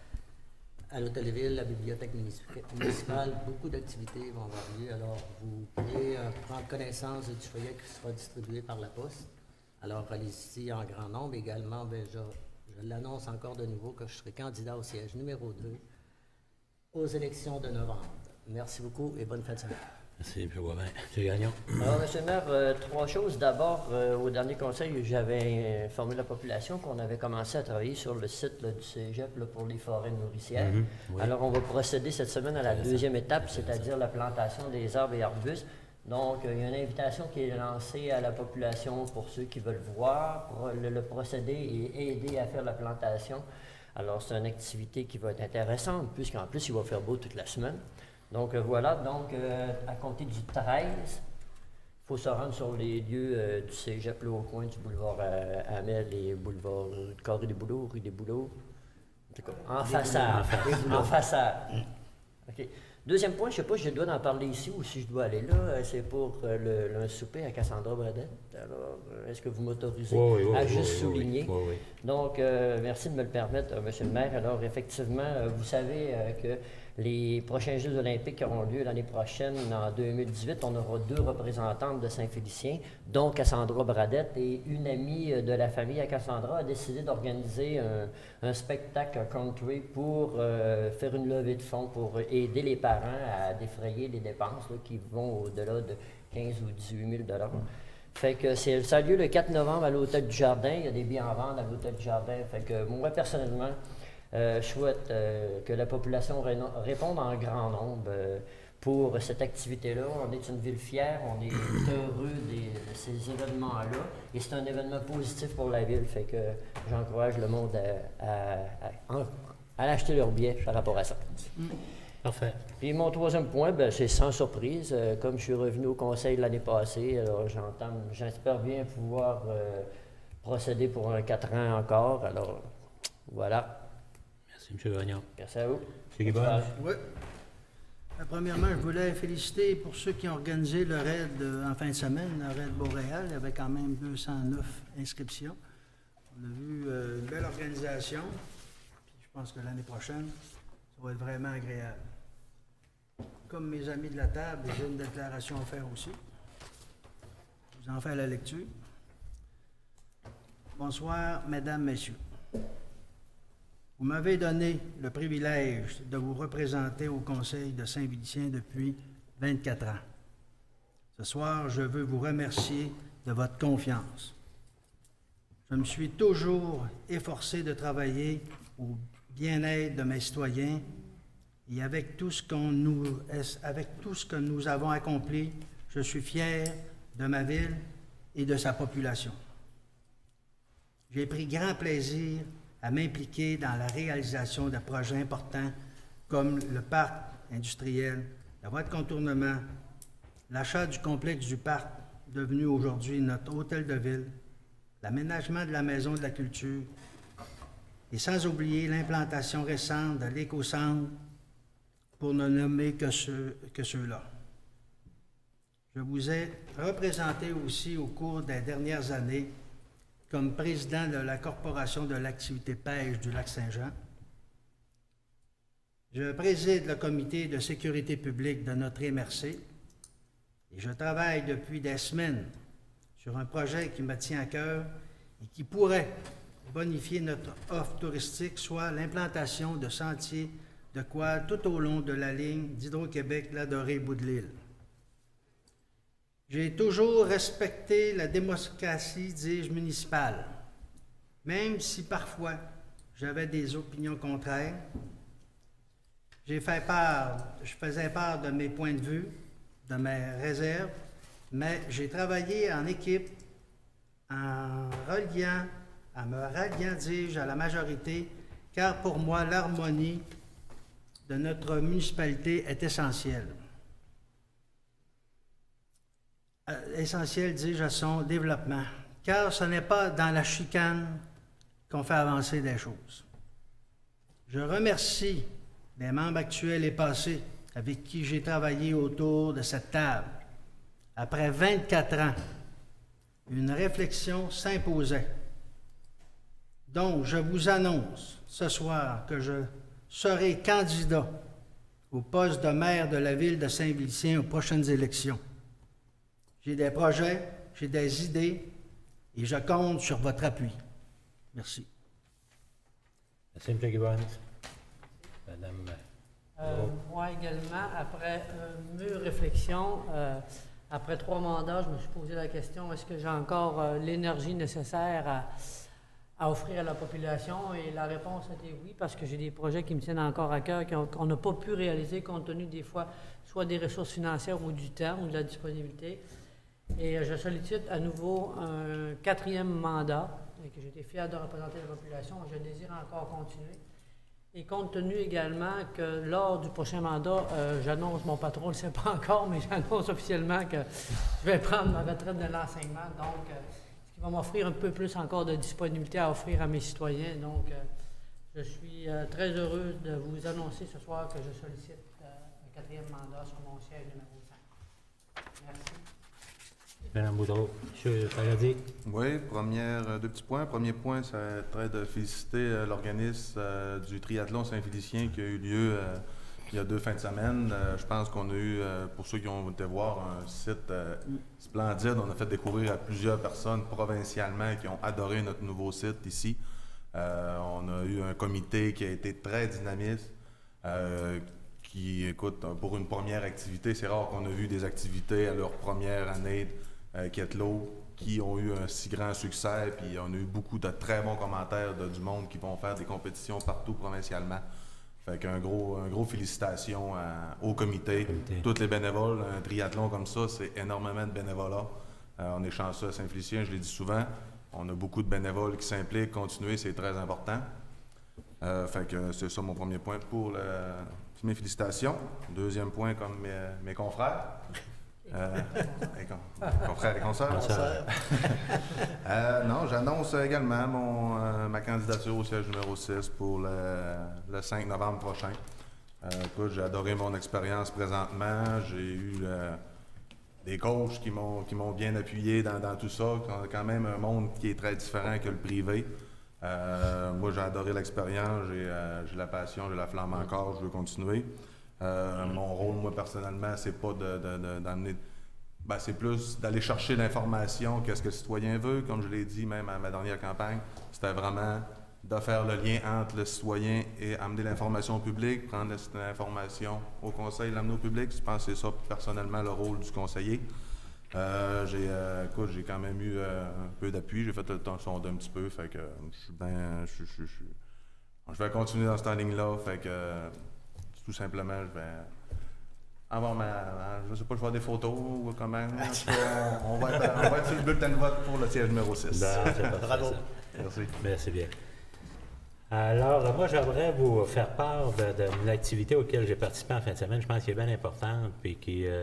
à l'Hôtel-de-Ville, la bibliothèque municipale, beaucoup d'activités vont avoir lieu. Alors, vous pourrez prendre connaissance du feuillet qui sera distribué par la poste. Alors, allez-y en grand nombre. Également, bien, je l'annonce encore de nouveau que je serai candidat au siège numéro 2 aux élections de novembre. Merci beaucoup et bonne fin de semaine. Merci, M. Boivin. M. Gagnon. Alors, M. le maire, trois choses. D'abord, au dernier conseil, j'avais informé la population qu'on avait commencé à travailler sur le site là, du cégep là, pour les forêts nourricières. Oui. Alors, on va procéder cette semaine à la deuxième étape, c'est-à-dire la plantation des arbres et arbustes. Donc, il y a une invitation qui est lancée à la population pour ceux qui veulent voir le procédé et aider à faire la plantation. Alors, c'est une activité qui va être intéressante, puisqu'en plus, il va faire beau toute la semaine. Donc voilà, à compter du 13, il faut se rendre sur les lieux du cégep, là, au coin du boulevard Hamel et boulevard Carré des Bouleaux, rue des Bouleaux. En tout cas, en façade. En façade. OK. Deuxième point, je ne sais pas si je dois en parler ici ou si je dois aller là, c'est pour un souper à Cassandra Bradette. Alors, est-ce que vous m'autorisez à juste souligner? Oui. Donc, merci de me le permettre, Monsieur le maire. Alors, effectivement, vous savez que les prochains Jeux olympiques qui auront lieu l'année prochaine, en 2018, on aura 2 représentantes de Saint-Félicien, dont Cassandra Bradette, et une amie de la famille à Cassandra a décidé d'organiser un spectacle country pour faire une levée de fonds pour aider les parents à défrayer les dépenses là, qui vont au-delà de 15 ou 18 000 $. Fait que ça a lieu le 4 novembre à l'Hôtel du Jardin. Il y a des billets en vente à l'Hôtel du Jardin. Fait que moi, personnellement, je souhaite que la population réponde en grand nombre pour cette activité-là. On est une ville fière, on est heureux de ces événements-là et c'est un événement positif pour la ville. Fait que j'encourage le monde à acheter leurs billets par rapport à ça. Parfait. Puis mon troisième point, c'est sans surprise. Comme je suis revenu au conseil l'année passée, alors j'espère bien pouvoir procéder pour un 4 ans encore. Alors, voilà. Merci, M. Gagnon. Merci à vous. M. Guibon. Oui. Premièrement, je voulais féliciter pour ceux qui ont organisé le raid en fin de semaine, le raid Boréal. Il y avait quand même 209 inscriptions. On a vu une belle organisation. Puis je pense que l'année prochaine, ça va être vraiment agréable. Comme mes amis de la table, j'ai une déclaration à faire aussi. Je vous en fais la lecture. Bonsoir, mesdames, messieurs. Vous m'avez donné le privilège de vous représenter au Conseil de Saint-Félicien depuis 24 ans. Ce soir, je veux vous remercier de votre confiance. Je me suis toujours efforcé de travailler au bien-être de mes citoyens et avec tout ce que nous avons accompli, je suis fier de ma ville et de sa population. J'ai pris grand plaisir à m'impliquer dans la réalisation de projets importants comme le parc industriel, la voie de contournement, l'achat du complexe du parc, devenu aujourd'hui notre hôtel de ville, l'aménagement de la Maison de la culture, et sans oublier l'implantation récente de l'éco-centre, pour ne nommer que ceux-là. Je vous ai représenté aussi au cours des dernières années comme président de la Corporation de l'activité pêche du Lac-Saint-Jean. Je préside le comité de sécurité publique de notre MRC et je travaille depuis des semaines sur un projet qui me tient à cœur et qui pourrait bonifier notre offre touristique, soit l'implantation de sentiers de quad tout au long de la ligne d'Hydro-Québec-La Dorée-Bout de l'Île. J'ai toujours respecté la démocratie, dis-je, municipale, même si parfois j'avais des opinions contraires. Je faisais part de mes points de vue, de mes réserves, mais j'ai travaillé en équipe en me ralliant, dis-je, à la majorité, car pour moi, l'harmonie de notre municipalité est essentielle. Essentielle, dis-je, à son développement, car ce n'est pas dans la chicane qu'on fait avancer des choses. Je remercie les membres actuels et passés avec qui j'ai travaillé autour de cette table. Après 24 ans, une réflexion s'imposait. Donc, je vous annonce ce soir que je serai candidat au poste de maire de la ville de Saint-Félicien aux prochaines élections. J'ai des projets, j'ai des idées et je compte sur votre appui. Merci. Merci, M. Gibbons. Madame. Moi également, après mûre réflexion, après 3 mandats, je me suis posé la question, est-ce que j'ai encore l'énergie nécessaire à offrir à la population? Et la réponse était oui, parce que j'ai des projets qui me tiennent encore à cœur, qu'on n'a pas pu réaliser compte tenu des fois, soit des ressources financières ou du temps ou de la disponibilité. Et je sollicite à nouveau un 4e mandat, et que j'étais fier de représenter la population. Je désire encore continuer. Et compte tenu également que lors du prochain mandat, j'annonce, mon patron ne le sait pas encore, mais j'annonce officiellement que je vais prendre ma retraite de l'enseignement. Donc, ce qui va m'offrir un peu plus encore de disponibilité à offrir à mes citoyens. Donc, je suis très heureuse de vous annoncer ce soir que je sollicite un 4e mandat sur mon siège numéro 5. Merci. Mme Boudreau. M. Paradis. Oui, deux petits points. Premier point, ça serait de féliciter l'organisme du triathlon Saint-Félicien qui a eu lieu il y a 2 fins de semaine. Je pense qu'on a eu, pour ceux qui ont été voir, un site splendide. On a fait découvrir à plusieurs personnes provincialement qui ont adoré notre nouveau site ici. On a eu un comité qui a été très dynamique. Qui, écoute, pour une première activité, c'est rare qu'on a vu des activités à leur première année Ketlo qui ont eu un si grand succès, puis on a eu beaucoup de très bons commentaires du monde qui vont faire des compétitions partout provincialement. Fait qu'un gros félicitations au comité, tous les bénévoles. Un triathlon comme ça, c'est énormément de bénévolat. On est chanceux à Saint-Félicien, je l'ai dit souvent. On a beaucoup de bénévoles qui s'impliquent. Continuer, c'est très important. Fait que c'est ça mon premier point pour mes félicitations. Deuxième point, comme mes confrères. Confrères et consoeurs. Non, j'annonce également ma candidature au siège numéro 6 pour le 5 novembre prochain. Écoute, j'ai adoré mon expérience présentement. J'ai eu des coachs qui m'ont bien appuyé dans tout ça. Quand même un monde qui est très différent que le privé. Moi, j'ai adoré l'expérience, j'ai la passion, j'ai la flamme encore, je veux continuer. Mon rôle, moi, personnellement, c'est pas d'amener... c'est plus d'aller chercher l'information, qu'est-ce que le citoyen veut, comme je l'ai dit même à ma dernière campagne. C'était vraiment de faire le lien entre le citoyen et amener l'information au public, prendre l'information au conseil, l'amener au public. Je pense que c'est ça, personnellement, le rôle du conseiller. J'ai quand même eu un peu d'appui, j'ai fait le temps sonder un petit peu, fait que je vais continuer dans cette ligne-là, fait que tout simplement, je vais avoir je sais pas, je vais avoir des photos ou comment, on va être sur le bulletin de vote pour le siège numéro 6. Bravo. Merci. Merci bien. Alors, moi, j'aimerais vous faire part d'une activité auquel j'ai participé en fin de semaine. Je pense qu'elle est bien importante et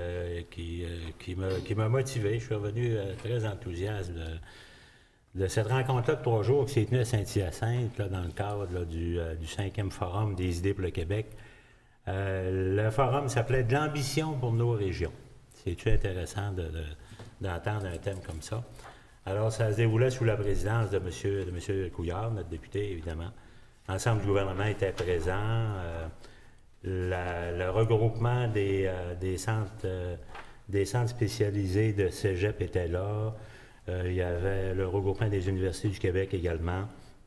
qui m'a motivé. Je suis revenu très enthousiaste de cette rencontre-là de 3 jours qui s'est tenue à Saint-Hyacinthe, dans le cadre du 5e Forum des idées pour le Québec. Le forum s'appelait « De l'ambition pour nos régions ». C'est-tu intéressant d'entendre un thème comme ça? Alors, ça se déroulait sous la présidence de M. Couillard, notre député, évidemment. L'ensemble du gouvernement était présent. le regroupement des centres spécialisés de cégep était là. Il y avait le regroupement des universités du Québec également.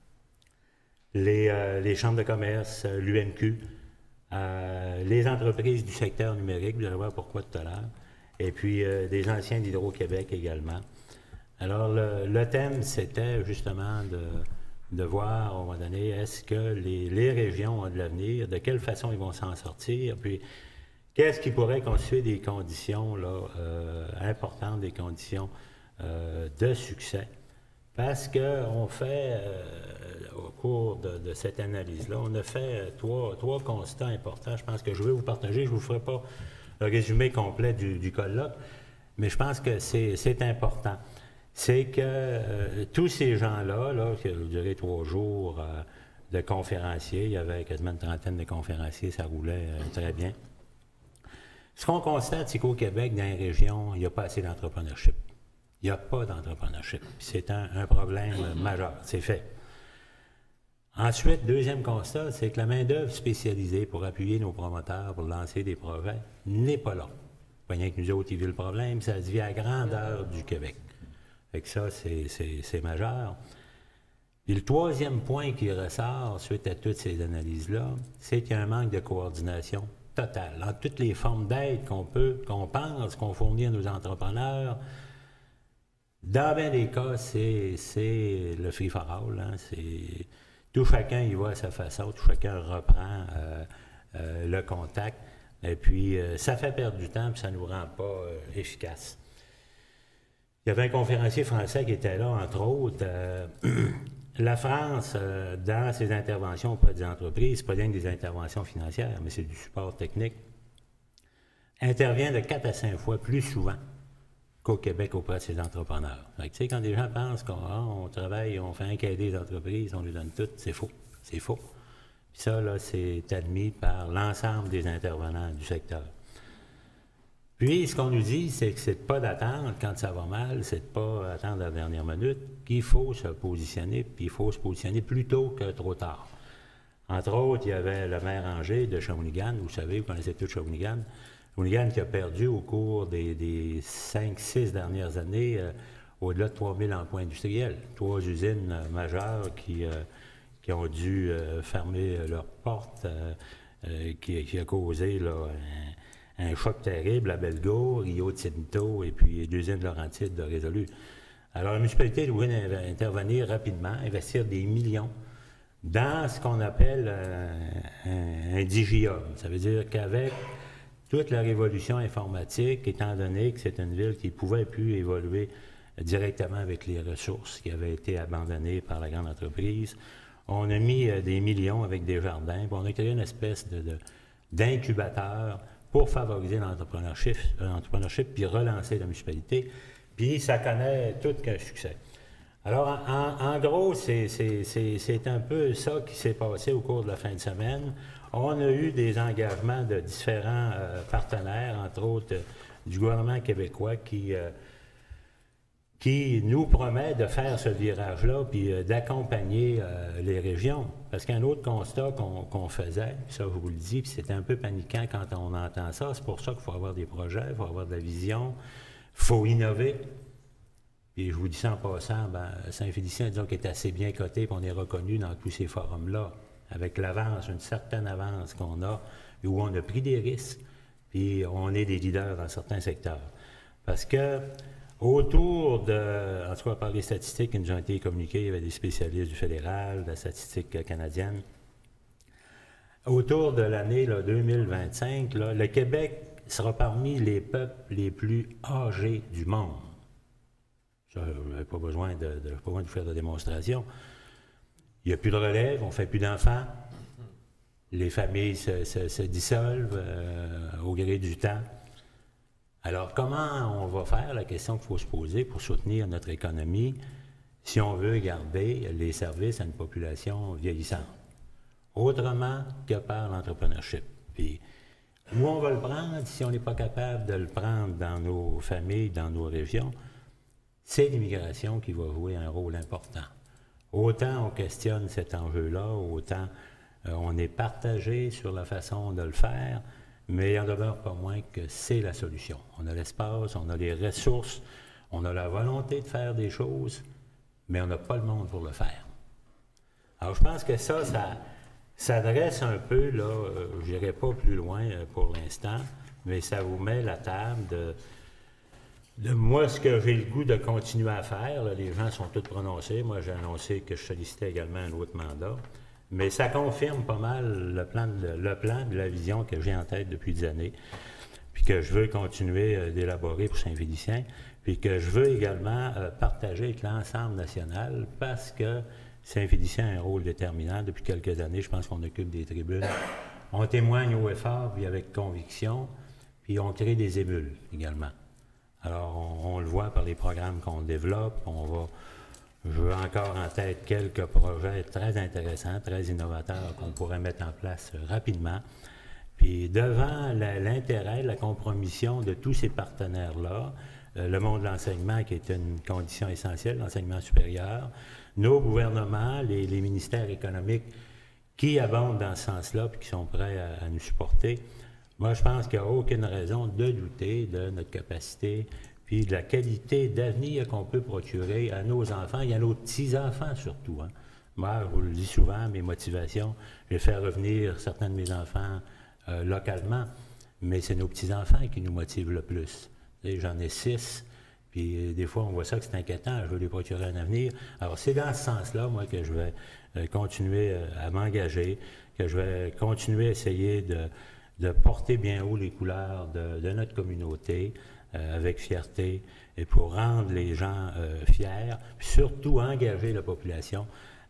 Les chambres de commerce, l'UMQ, les entreprises du secteur numérique, vous allez voir pourquoi tout à l'heure, et puis des anciens d'Hydro-Québec également. Alors, le thème, c'était justement de voir, à un moment donné, est-ce que les régions ont de l'avenir, de quelle façon ils vont s'en sortir, puis qu'est-ce qui pourrait constituer des conditions là, importantes, des conditions de succès. Parce qu'on fait, au cours de cette analyse-là, on a fait trois constats importants. Je pense que je vais vous partager. Je ne vous ferai pas le résumé complet du colloque, mais je pense que c'est important. C'est que tous ces gens-là, qui ont duré 3 jours de conférenciers, il y avait quasiment une trentaine de conférenciers, ça roulait très bien. Ce qu'on constate, c'est qu'au Québec, dans les régions, il n'y a pas assez d'entrepreneurship. Il n'y a pas d'entrepreneurship. C'est un problème majeur. C'est fait. Ensuite, deuxième constat, c'est que la main-d'œuvre spécialisée pour appuyer nos promoteurs, pour lancer des projets, n'est pas là. Pas rien que nous autres, ils vivent le problème, ça se vit à grandeur du Québec. Fait que ça, c'est majeur. Puis le troisième point qui ressort suite à toutes ces analyses-là, c'est qu'il y a un manque de coordination totale entre toutes les formes d'aide qu'on pense, qu'on fournit à nos entrepreneurs. Dans bien des cas, c'est le free-for-all. Hein, tout chacun y va à sa façon, tout chacun reprend le contact. Et puis, ça fait perdre du temps, puis ça ne nous rend pas efficaces. Il y avait un conférencier français qui était là, entre autres. La France, dans ses interventions auprès des entreprises, ce n'est pas bien que des interventions financières, mais c'est du support technique, intervient de 4 à 5 fois plus souvent qu'au Québec auprès de ses entrepreneurs. Fait que, tu sais, quand des gens pensent qu'on travaille, on fait un cahier des entreprises, on les donne toutes, c'est faux. C'est faux. Puis ça, là, c'est admis par l'ensemble des intervenants du secteur. Puis, ce qu'on nous dit, c'est que c'est de pas d'attendre quand ça va mal, c'est de pas attendre la dernière minute, qu'il faut se positionner, puis il faut se positionner plus tôt que trop tard. Entre autres, il y avait le maire Angers de Shawinigan, vous savez, vous connaissez tous Shawinigan. Shawinigan qui a perdu au cours des 5-6 dernières années au-delà de 3000 emplois industriels. 3 usines majeures qui ont dû fermer leurs portes, qui a causé là, un choc terrible à Bellegour, Rio Tinto et puis l'usine de Laurentides de Résolu. Alors, la municipalité doit intervenir rapidement, investir des millions dans ce qu'on appelle un digium. Ça veut dire qu'avec toute la révolution informatique, étant donné que c'est une ville qui ne pouvait plus évoluer directement avec les ressources qui avaient été abandonnées par la grande entreprise, on a mis des millions avec des jardins, puis on a créé une espèce d'incubateur pour favoriser l'entrepreneurship puis relancer la municipalité. Puis ça connaît tout qu'un succès. Alors, en gros, c'est un peu ça qui s'est passé au cours de la fin de semaine. On a eu des engagements de différents partenaires, entre autres du gouvernement québécois, qui nous promet de faire ce virage-là, puis d'accompagner les régions. Parce qu'un autre constat qu'on faisait, ça je vous le dis, puis c'était un peu paniquant quand on entend ça, c'est pour ça qu'il faut avoir des projets, il faut avoir de la vision, il faut innover. Puis je vous dis ça en passant, Saint-Félicien, disons qu'il est assez bien coté, puis on est reconnu dans tous ces forums-là, avec l'avance, une certaine avance qu'on a, où on a pris des risques, puis on est des leaders dans certains secteurs. Parce que autour de, en tout cas par les statistiques qui nous ont été communiquées, il y avait des spécialistes du fédéral, de la statistique canadienne. Autour de l'année 2025, là, le Québec sera parmi les peuples les plus âgés du monde. Je n'ai pas besoin de vous faire de démonstration. Il n'y a plus de relève, on ne fait plus d'enfants. Les familles se dissolvent au gré du temps. Alors, comment on va faire, la question qu'il faut se poser pour soutenir notre économie si on veut garder les services à une population vieillissante? Autrement que par l'entrepreneurship. Puis, où on va le prendre si on n'est pas capable de le prendre dans nos familles, dans nos régions? C'est l'immigration qui va jouer un rôle important. Autant on questionne cet enjeu-là, autant On est partagé sur la façon de le faire, mais il en demeure pas moins que c'est la solution. On a l'espace, on a les ressources, on a la volonté de faire des choses, mais on n'a pas le monde pour le faire. Alors, je pense que ça s'adresse un peu, là, je n'irai pas plus loin pour l'instant, mais ça vous met la table de moi, ce que j'ai le goût de continuer à faire. Là, les gens sont tous prononcés. Moi, j'ai annoncé que je sollicitais également un autre mandat. Mais ça confirme pas mal le plan de la vision que j'ai en tête depuis des années, puis que je veux continuer d'élaborer pour Saint-Félicien, puis que je veux également partager avec l'ensemble national, parce que Saint-Félicien a un rôle déterminant. Depuis quelques années, je pense qu'on occupe des tribunes. On témoigne haut et fort, puis avec conviction, puis on crée des émules également. Alors, on le voit par les programmes qu'on développe. Je veux encore en tête quelques projets très intéressants, très innovateurs qu'on pourrait mettre en place rapidement. Puis, devant l'intérêt, la compromission de tous ces partenaires-là, le monde de l'enseignement qui est une condition essentielle, l'enseignement supérieur, nos gouvernements, les ministères économiques qui abondent dans ce sens-là puis qui sont prêts à nous supporter, moi, je pense qu'il n'y a aucune raison de douter de notre capacité puis de la qualité d'avenir qu'on peut procurer à nos enfants et à nos petits-enfants surtout. Hein. Moi, je vous le dis souvent, mes motivations, je vais faire revenir certains de mes enfants localement, mais c'est nos petits-enfants qui nous motivent le plus. J'en ai 6, puis des fois, on voit ça que c'est inquiétant, je veux les procurer un avenir. Alors, c'est dans ce sens-là, moi, que je vais continuer à m'engager, que je vais continuer à essayer de porter bien haut les couleurs de notre communauté avec fierté et pour rendre les gens fiers, puis surtout engager la population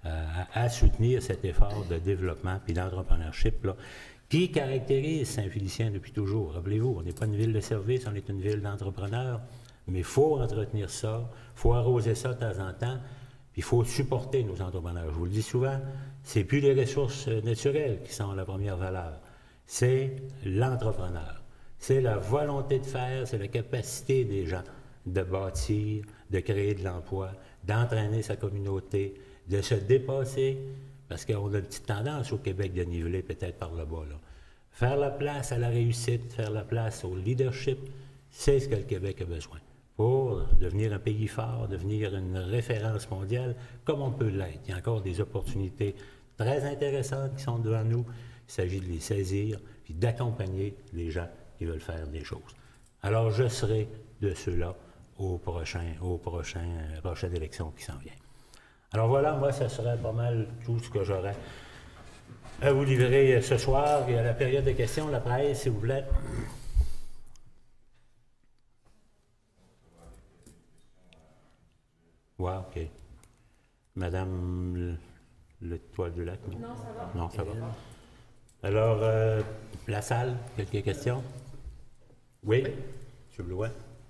à soutenir cet effort de développement puis d'entrepreneurship là, qui caractérise Saint-Félicien depuis toujours. Rappelez-vous, on n'est pas une ville de service, on est une ville d'entrepreneurs, mais il faut entretenir ça, il faut arroser ça de temps en temps, puis il faut supporter nos entrepreneurs. Je vous le dis souvent, c'est plus les ressources naturelles qui sont la première valeur, c'est l'entrepreneur. C'est la volonté de faire, c'est la capacité des gens de bâtir, de créer de l'emploi, d'entraîner sa communauté, de se dépasser, parce qu'on a une petite tendance au Québec de niveler peut-être par le bas. Là. Faire la place à la réussite, faire la place au leadership, c'est ce que le Québec a besoin pour devenir un pays fort, devenir une référence mondiale, comme on peut l'être. Il y a encore des opportunités très intéressantes qui sont devant nous. Il s'agit de les saisir puis d'accompagner les gens qui veulent faire des choses. Alors, je serai de ceux-là aux prochaines élections qui s'en viennent. Alors voilà, moi, ça serait pas mal tout ce que j'aurais à vous livrer ce soir. Et à la période de questions, la presse, s'il vous plaît. Ouais, OK. Madame l'Étoile du Lac? Non, ça va. Non, ça va. Alors, la salle, quelques questions? Oui? M. Blouin?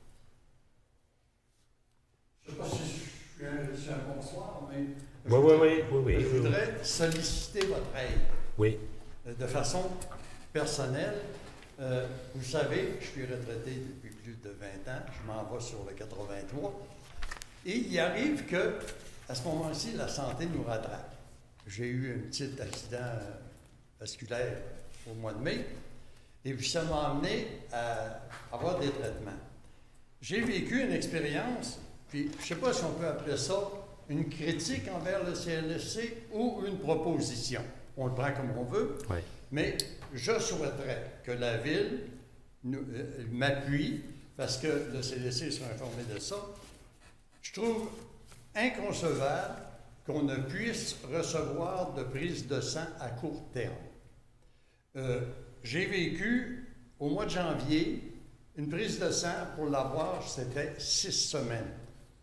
Je ne sais pas si c'est un bonsoir, mais oui. Je voudrais solliciter votre aide. Oui. De façon personnelle. Vous savez, je suis retraité depuis plus de 20 ans. Je m'en vais sur le 83. Et il arrive que, à ce moment-ci, la santé nous rattrape. J'ai eu un petit accident vasculaire au mois de mai, et puis ça m'a amené à avoir des traitements. J'ai vécu une expérience, puis je ne sais pas si on peut appeler ça une critique envers le CLSC ou une proposition. On le prend comme on veut, oui. Mais je souhaiterais que la Ville m'appuie, parce que le CLSC sera informé de ça. Je trouve inconcevable qu'on ne puisse recevoir de prise de sang à court terme. J'ai vécu, au mois de janvier, une prise de sang, pour l'avoir, c'était 6 semaines.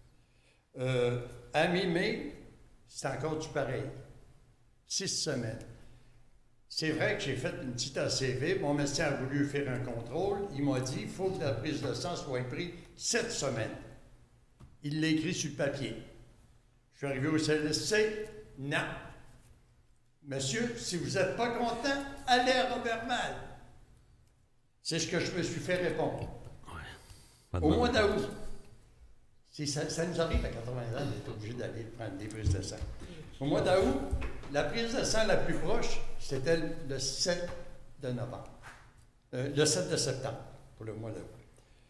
À mi-mai, c'est encore du pareil. 6 semaines. C'est vrai que j'ai fait une petite ACV. Mon médecin a voulu faire un contrôle. Il m'a dit il faut que la prise de sang soit prise 7 semaines. Il l'a écrit sur le papier. Je suis arrivé au CLSC. Non. Monsieur, si vous n'êtes pas content, allez à Robert-Mal. C'est ce que je me suis fait répondre. Ouais. Au mois d'août. Ça nous arrive à 80 ans d'être obligé d'aller prendre des prises de sang. Au mois d'août, la prise de sang la plus proche, c'était le 7 de novembre. Le 7 de septembre, pour le mois d'août.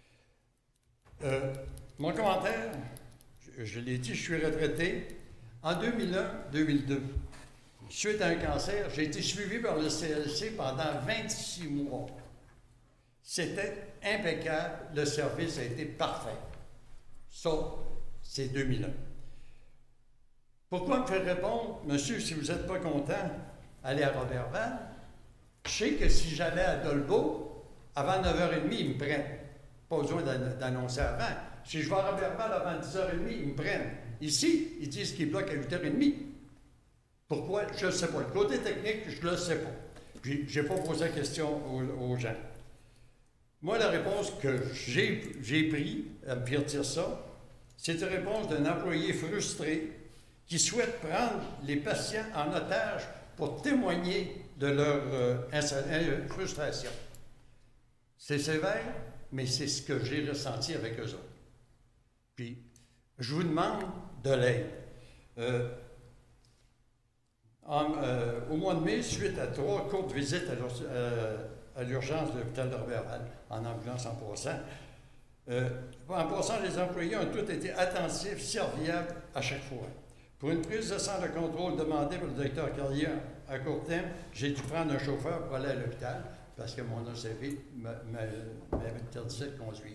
Mon commentaire, je l'ai dit, je suis retraité en 2001-2002. Suite à un cancer, j'ai été suivi par le CLC pendant 26 mois. C'était impeccable, le service a été parfait. Ça, c'est 2001. Pourquoi me faire répondre, monsieur, si vous n'êtes pas content, allez à Roberval? Je sais que si j'allais à Dolbeau, avant 9h30, ils me prennent. Pas besoin d'annoncer avant. Si je vais à Roberval avant 10h30, ils me prennent. Ici, ils disent qu'ils bloquent à 8h30. Pourquoi? Je ne sais pas. Le côté technique, je ne le sais pas. Puis, je n'ai pas posé la question aux gens. Moi, la réponse que j'ai prise à me faire dire ça, c'est une réponse d'un employé frustré qui souhaite prendre les patients en otage pour témoigner de leur frustration. C'est sévère, mais c'est ce que j'ai ressenti avec eux autres. Puis, je vous demande de l'aide. Au mois de mai, suite à 3 courtes visites à l'urgence de l'hôpital de Roberval, en ambulance en passant, les employés ont tous été attentifs, serviables à chaque fois. Pour une prise de sang de contrôle demandée par le docteur Carrier à court terme, j'ai dû prendre un chauffeur pour aller à l'hôpital parce que mon OCV m'interdisait de conduire.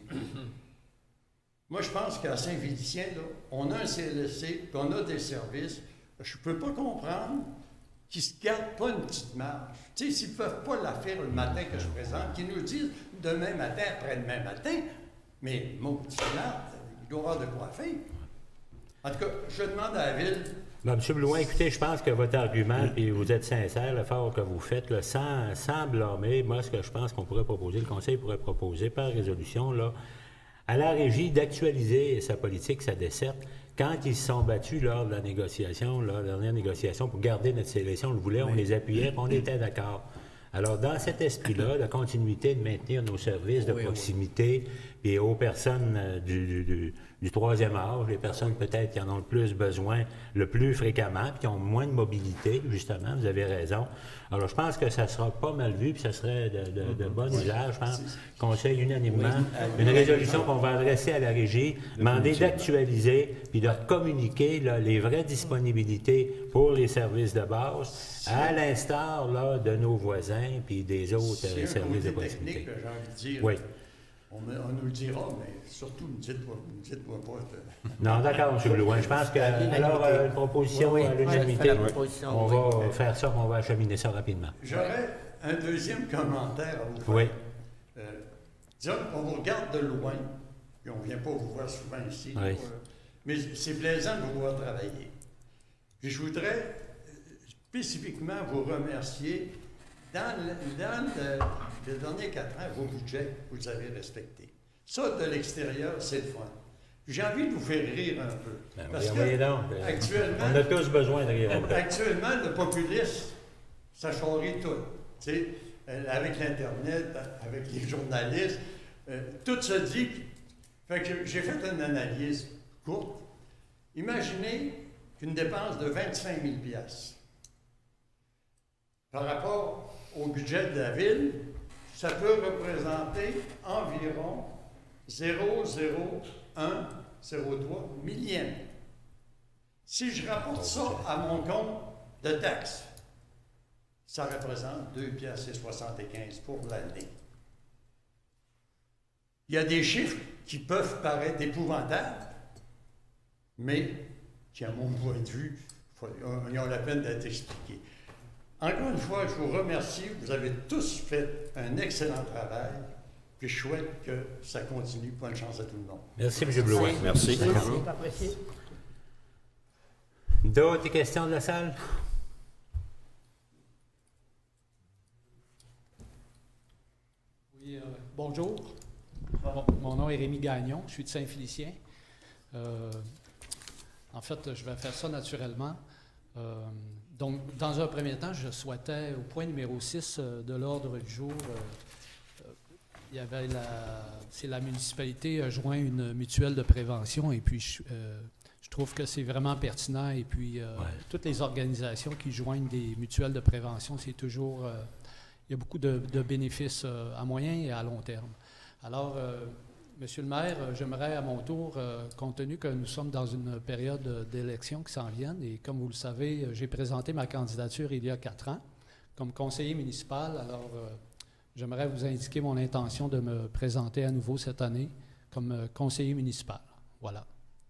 Moi, je pense qu'à Saint-Félicien, on a un CLSC, puis on a des services. Je ne peux pas comprendre qu'ils ne se gardent pas une petite marge. Tu sais, s'ils ne peuvent pas la faire le matin que je présente, qu'ils nous disent demain matin, après-demain matin, mais mon petit marde, il doit avoir de quoi faire. En tout cas, je demande à la Ville. Bien, M. Blouin, écoutez, je pense que votre argument, puis vous êtes sincère, l'effort que vous faites, là, sans blâmer, moi, ce que je pense qu'on pourrait proposer, le Conseil pourrait proposer par résolution, là, à la Régie d'actualiser sa politique, sa desserte. Quand ils se sont battus lors de la négociation, la dernière négociation, pour garder notre sélection, on le voulait, on les appuyait, puis on était d'accord. Alors, dans cet esprit-là, la continuité de maintenir nos services de proximité, puis aux personnes du troisième âge, les personnes peut-être qui en ont le plus besoin, le plus fréquemment, puis qui ont moins de mobilité, justement, vous avez raison. Alors, je pense que ça sera pas mal vu, puis ça serait de bon usage, je pense. Conseil unanimement, une résolution qu'on va adresser à la Régie, demander d'actualiser, puis de communiquer là, les vraies disponibilités pour les services de base, à l'instar là, de nos voisins, puis des autres services de proximité. Technique, j'ai envie de dire. Oui. On nous le dira, mais surtout, ne dites-moi pas. Non, d'accord, M. Blouin. Je pense que, alors, une proposition à l'unanimité, on va faire ça, on va acheminer ça rapidement. J'aurais un deuxième commentaire à vous faire. Oui. Disons qu'on vous regarde de loin, puis on ne vient pas vous voir souvent ici, oui. Mais c'est plaisant de vous voir travailler. Puis je voudrais spécifiquement vous remercier. Dans les derniers 4 ans, vos budgets, vous avez respecté. Ça, de l'extérieur, c'est le fun. J'ai envie de vous faire rire un peu. Ben, parce que, actuellement, on a tous besoin de rire un peu. Actuellement, le populisme, ça charrie tout. Tu sais, avec l'Internet, avec les journalistes, tout se dit. Fait que j'ai fait une analyse courte. Imaginez qu'une dépense de 25 000 $ par rapport au budget de la Ville, ça peut représenter environ 0,0103 millième. Si je rapporte ça à mon compte de taxes, ça représente 2,75 $ pour l'année. Il y a des chiffres qui peuvent paraître épouvantables, mais qui, à mon point de vue, ils ont la peine d'être expliqués. Encore une fois, je vous remercie. Vous avez tous fait un excellent travail. Puis je souhaite que ça continue. Bonne chance à tout le monde. Merci, M. Blouin. Merci. C'est apprécié. D'autres questions de la salle? Oui, bonjour. Mon nom est Rémi Gagnon. Je suis de Saint-Félicien. En fait, je vais faire ça naturellement. Donc, dans un premier temps, je souhaitais, au point numéro 6 de l'ordre du jour, il y avait la municipalité a joint une mutuelle de prévention et puis je trouve que c'est vraiment pertinent. Et puis, toutes les organisations qui joignent des mutuelles de prévention, c'est toujours... il y a beaucoup de bénéfices à moyen et à long terme. Alors, Monsieur le maire, j'aimerais à mon tour, compte tenu que nous sommes dans une période d'élections qui s'en viennent, et comme vous le savez, j'ai présenté ma candidature il y a 4 ans comme conseiller municipal. Alors, j'aimerais vous indiquer mon intention de me présenter à nouveau cette année comme conseiller municipal. Voilà.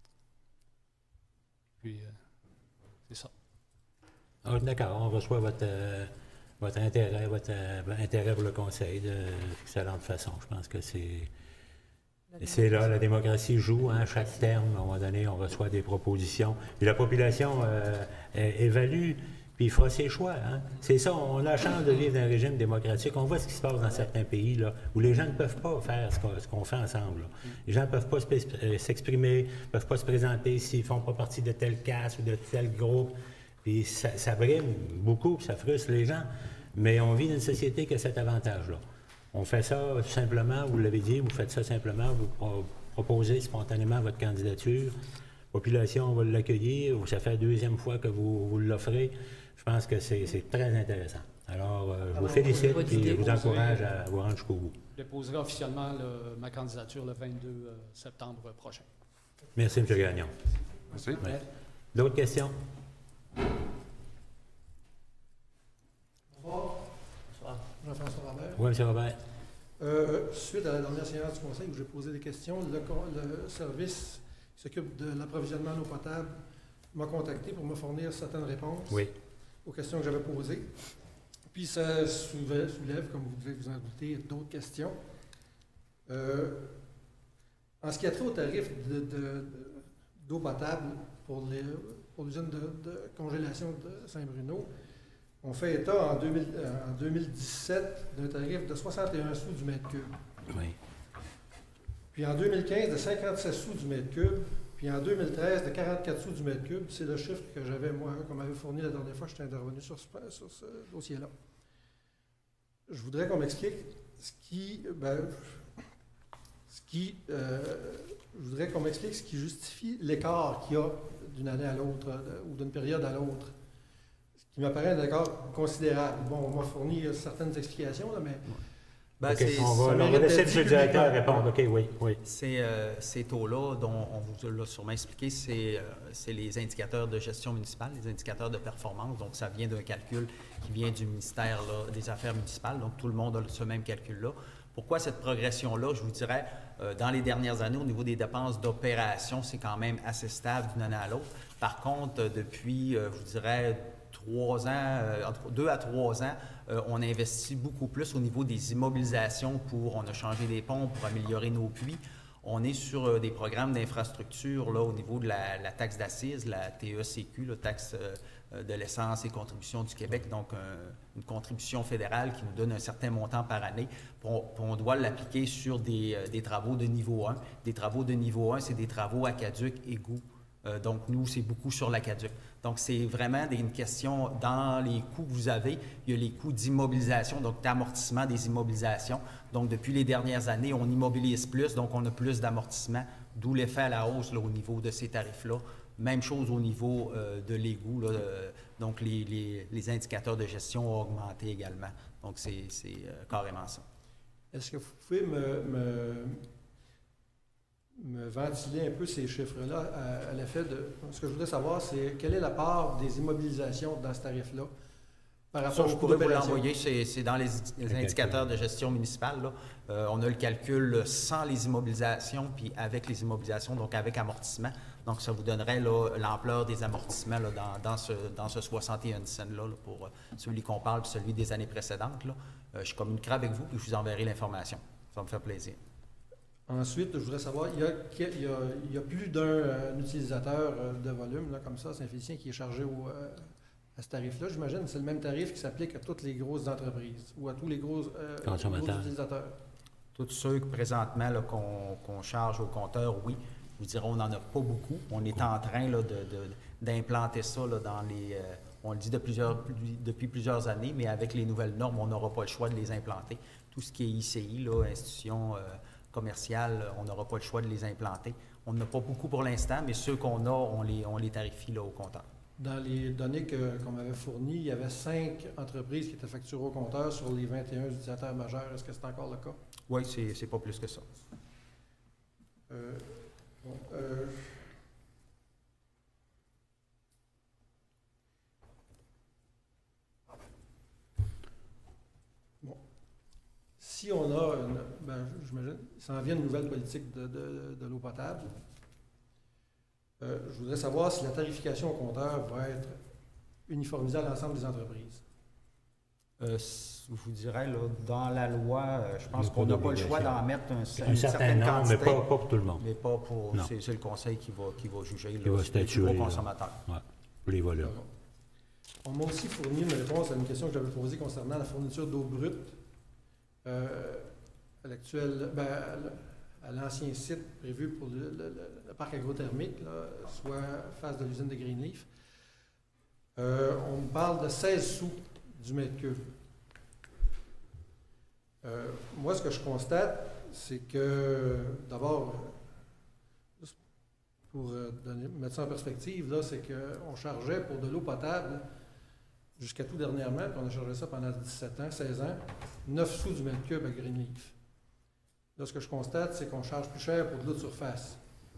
Puis, c'est ça. Ah, d'accord, on reçoit votre intérêt pour le conseil d'excellente façon. Je pense que c'est là, la démocratie joue, hein, chaque terme, à un moment donné, on reçoit des propositions. Puis la population évalue, puis il fera ses choix. Hein. C'est ça, on a la chance de vivre dans un régime démocratique. On voit ce qui se passe dans certains pays, là, où les gens ne peuvent pas faire ce qu'on fait ensemble. Là. Les gens ne peuvent pas s'exprimer, ne peuvent pas se présenter s'ils ne font pas partie de tel casse ou de tel groupe. Puis ça brime beaucoup, puis ça frustre les gens. Mais on vit dans une société qui a cet avantage-là. On fait ça tout simplement, vous l'avez dit, vous faites ça simplement, vous proposez spontanément votre candidature. La population va l'accueillir, ça fait la 2e fois que vous l'offrez. Je pense que c'est très intéressant. Alors, je vous félicite et je vous encourage à vous rendre jusqu'au bout. Je déposerai officiellement ma candidature le 22 septembre prochain. Merci, M. Gagnon. Merci. Ouais. D'autres questions? Jean-François Robert. Oui, M. Robert. Suite à la dernière séance du Conseil où j'ai posé des questions, le service qui s'occupe de l'approvisionnement en eau potable m'a contacté pour me fournir certaines réponses aux questions que j'avais posées. Puis ça soulève, comme vous devez vous en douter, d'autres questions. En ce qui a trait au tarif d'eau potable pour l'usine de congélation de Saint-Bruno, on fait état en 2017 d'un tarif de 61 sous du mètre cube. Oui. Puis en 2015, de 57 sous du mètre cube. Puis en 2013, de 44 sous du mètre cube. C'est le chiffre que j'avais, moi, qu'on m'avait fourni la dernière fois que j'étais intervenu sur ce dossier-là. Je voudrais qu'on m'explique ce qui justifie l'écart qu'il y a d'une année à l'autre ou d'une période à l'autre. Ce qui m'apparaît un écart considérable. Bon, on m'a fourni certaines explications, là, mais... Okay. On va laisser le directeur répondre. OK, oui. Ces taux-là, dont on vous l'a sûrement expliqué, c'est les indicateurs de gestion municipale, les indicateurs de performance. Donc, ça vient d'un calcul qui vient du ministère là, des Affaires municipales. Donc, tout le monde a ce même calcul-là. Pourquoi cette progression-là? Je vous dirais, dans les dernières années, au niveau des dépenses d'opération, c'est quand même assez stable d'une année à l'autre. Par contre, depuis, je vous dirais, 3 ans, entre 2 à 3 ans, on investit beaucoup plus au niveau des immobilisations on a changé des pompes pour améliorer nos puits. On est sur des programmes d'infrastructure là, au niveau de la taxe d'assises, la TECQ, la taxe de l'essence et contributions du Québec, donc une contribution fédérale qui nous donne un certain montant par année. On doit l'appliquer sur des travaux de niveau 1. Des travaux de niveau 1, c'est des travaux aqueducs, égouts. Donc, nous, c'est beaucoup sur l'aqueduc. Donc, c'est vraiment une question, dans les coûts que vous avez, il y a les coûts d'immobilisation, donc d'amortissement des immobilisations. Donc, depuis les dernières années, on immobilise plus, donc on a plus d'amortissement, d'où l'effet à la hausse là, au niveau de ces tarifs-là. Même chose au niveau de l'égout, donc les indicateurs de gestion ont augmenté également. Donc, c'est carrément ça. Est-ce que vous pouvez me ventiler un peu ces chiffres-là à l'effet de... Ce que je voudrais savoir, c'est quelle est la part des immobilisations dans ce tarif-là par rapport je pourrais vous l'envoyer, c'est dans les indicateurs de gestion municipale. Là. On a le calcul sans les immobilisations, puis avec les immobilisations, donc avec amortissement. Donc, ça vous donnerait l'ampleur des amortissements là, dans ce 61 cents-là, pour celui qu'on parle, puis celui des années précédentes. Là. Je communiquerai avec vous, puis je vous enverrai l'information. Ça va me faire plaisir. Ensuite, je voudrais savoir, il y a plus d'un utilisateur de volume, là, comme ça, Saint-Félicien, qui est chargé à ce tarif-là. J'imagine que c'est le même tarif qui s'applique à toutes les grosses entreprises ou à tous les gros utilisateurs. Tous ceux que présentement qu'on charge au compteur, oui. Je vous dirais, on n'en a pas beaucoup. On est en train là, d'implanter ça là, dans les... on le dit depuis plusieurs années, mais avec les nouvelles normes, on n'aura pas le choix de les implanter. Tout ce qui est ICI, là, institution... commerciales, on n'aura pas le choix de les implanter. On n'en a pas beaucoup pour l'instant, mais ceux qu'on a, on les tarifie là, au compteur. Dans les données qu'on m'avait fournies, il y avait 5 entreprises qui étaient facturées au compteur sur les 21 utilisateurs majeurs. Est-ce que c'est encore le cas? Oui, c'est pas plus que ça. Bon. Si on a, j'imagine, ça en vient une nouvelle politique de l'eau potable. Je voudrais savoir si la tarification au compteur va être uniformisée à l'ensemble des entreprises. Je vous dirais, là, dans la loi, je pense qu'on n'a pas le choix d'en mettre une certain nombre, quantité, mais pas pour tout le monde. Mais pas pour... C'est le conseil qui va juger qui va statuer, les consommateurs. Ouais, pour les volumes. On m'a aussi fourni une réponse à une question que j'avais posée concernant la fourniture d'eau brute à l'actuel... à l'ancien site prévu pour le parc agrothermique, là, soit face de l'usine de Greenleaf. On me parle de 16 sous du mètre cube. Moi, ce que je constate, c'est que, d'abord, pour mettre ça en perspective, là, c'est qu'on chargeait pour de l'eau potable, jusqu'à tout dernièrement, puis on a chargé ça pendant 17 ans, 16 ans, 9 sous du mètre cube à Greenleaf. Là, ce que je constate, c'est qu'on charge plus cher pour de l'eau de surface.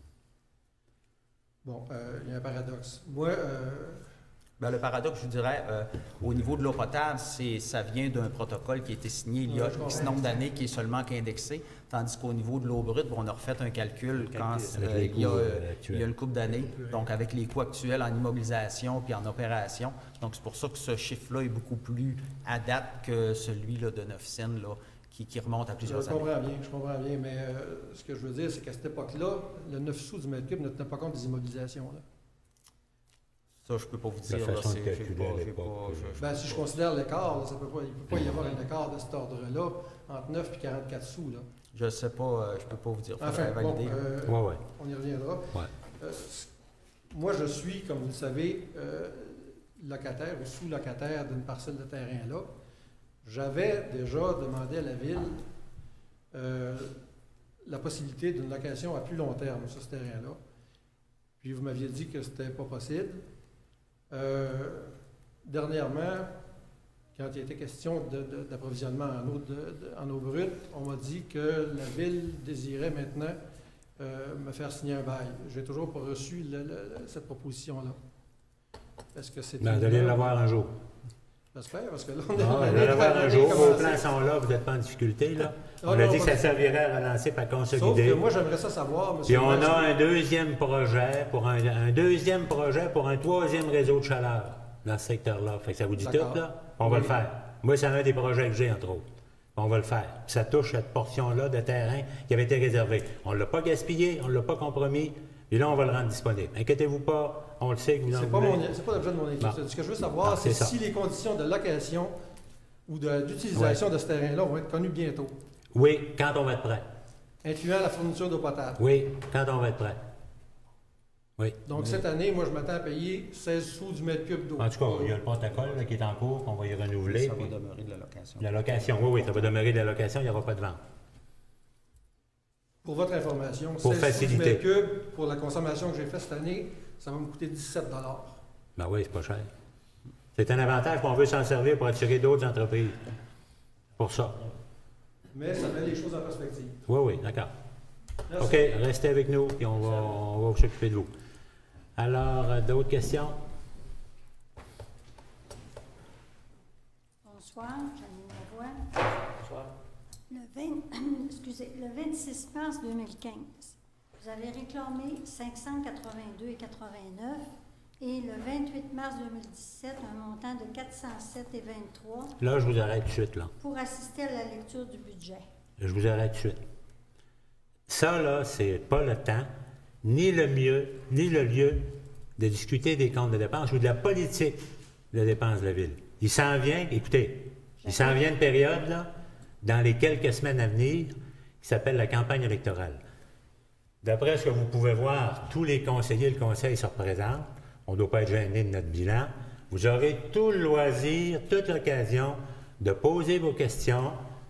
Bon, il y a un paradoxe. Moi... le paradoxe, je vous dirais, au niveau de l'eau potable, ça vient d'un protocole qui a été signé il y a X nombre d'années, qui est seulement qu'indexé, tandis qu'au niveau de l'eau brute, on a refait un calcul quand il y a une couple d'années, donc avec les coûts actuels en immobilisation puis en opération. Donc, c'est pour ça que ce chiffre-là est beaucoup plus à date que celui-là de 9 cents, là, qui remonte à plusieurs années. Je comprends bien, mais ce que je veux dire, c'est qu'à cette époque-là, le 9 sous du mètre cube ne tenait pas compte des immobilisations. Là. Ça, je ne peux pas vous dire. Si je considère l'écart, il ne peut pas y avoir un écart de cet ordre-là entre 9 et 44 sous. Là. Je ne sais pas, je ne peux pas vous dire. Enfin, valider. On y reviendra. Ouais. Moi, je suis, comme vous le savez, locataire ou sous-locataire d'une parcelle de terrain-là. J'avais déjà demandé à la Ville la possibilité d'une location à plus long terme sur ce terrain-là. Puis vous m'aviez dit que c'était pas possible. Dernièrement, quand il était question d'approvisionnement en eau brute, on m'a dit que la Ville désirait maintenant me faire signer un bail. J'ai toujours pas reçu cette proposition-là. Est-ce que c'est... Vous allez l'avoir un jour. J'espère, parce que là, vous allez l'avoir un jour. Vos plans sont là, vous n'êtes pas en difficulté, là. On a dit que ça servirait à relancer par consolider. Sauf que moi, j'aimerais ça savoir, monsieur. Puis on a un deuxième projet pour un troisième réseau de chaleur dans ce secteur-là. Fait que ça vous dit tout, là? On va le faire. Moi, c'est un des projets que j'ai, entre autres. On va le faire. Puis ça touche cette portion-là de terrain qui avait été réservée. On ne l'a pas gaspillé, on ne l'a pas compromis. Et là, on va le rendre disponible. Inquiétez-vous pas, on le sait que vous en voulez. C'est pas l'objet de mon inquiétude. Ce que je veux savoir, c'est si les conditions de location ou d'utilisation de ce terrain-là vont être connues bientôt. Oui, quand on va être prêt. Incluant la fourniture d'eau potable. Oui, quand on va être prêt. Oui. Donc, cette année, moi, je m'attends à payer 16 sous du mètre cube d'eau. En tout cas, il y a le protocole là, qui est en cours, qu'on va y renouveler. Ça va demeurer de la location. La location, oui, ça va demeurer de la location, il n'y aura pas de vente. Pour votre information, pour 16 faciliter. sous du mètre cube, pour la consommation que j'ai faite cette année, ça va me coûter 17 $. Ben oui, c'est pas cher. C'est un avantage qu'on veut s'en servir pour attirer d'autres entreprises. Pour ça. Mais ça met les choses en perspective. Oui, oui, d'accord. OK, restez avec nous, puis on va s'occuper de vous. Alors, d'autres questions? Bonsoir, Janine Lavoie. Bonsoir. Le 26 mars 2015, vous avez réclamé 582,89 et le 28 mars 2017, un montant de 407,23. Là, je vous arrête tout de suite, là. Pour assister à la lecture du budget. Je vous arrête tout de suite. Ça, là, c'est pas le temps, ni le lieu de discuter des comptes de dépenses ou de la politique de dépenses de la Ville. Il s'en vient, écoutez, il s'en vient une période, là, dans les quelques semaines à venir, qui s'appelle la campagne électorale. D'après ce que vous pouvez voir, tous les conseillers, le conseil se représente. On ne doit pas être gêné de notre bilan. Vous aurez tout le loisir, toute l'occasion de poser vos questions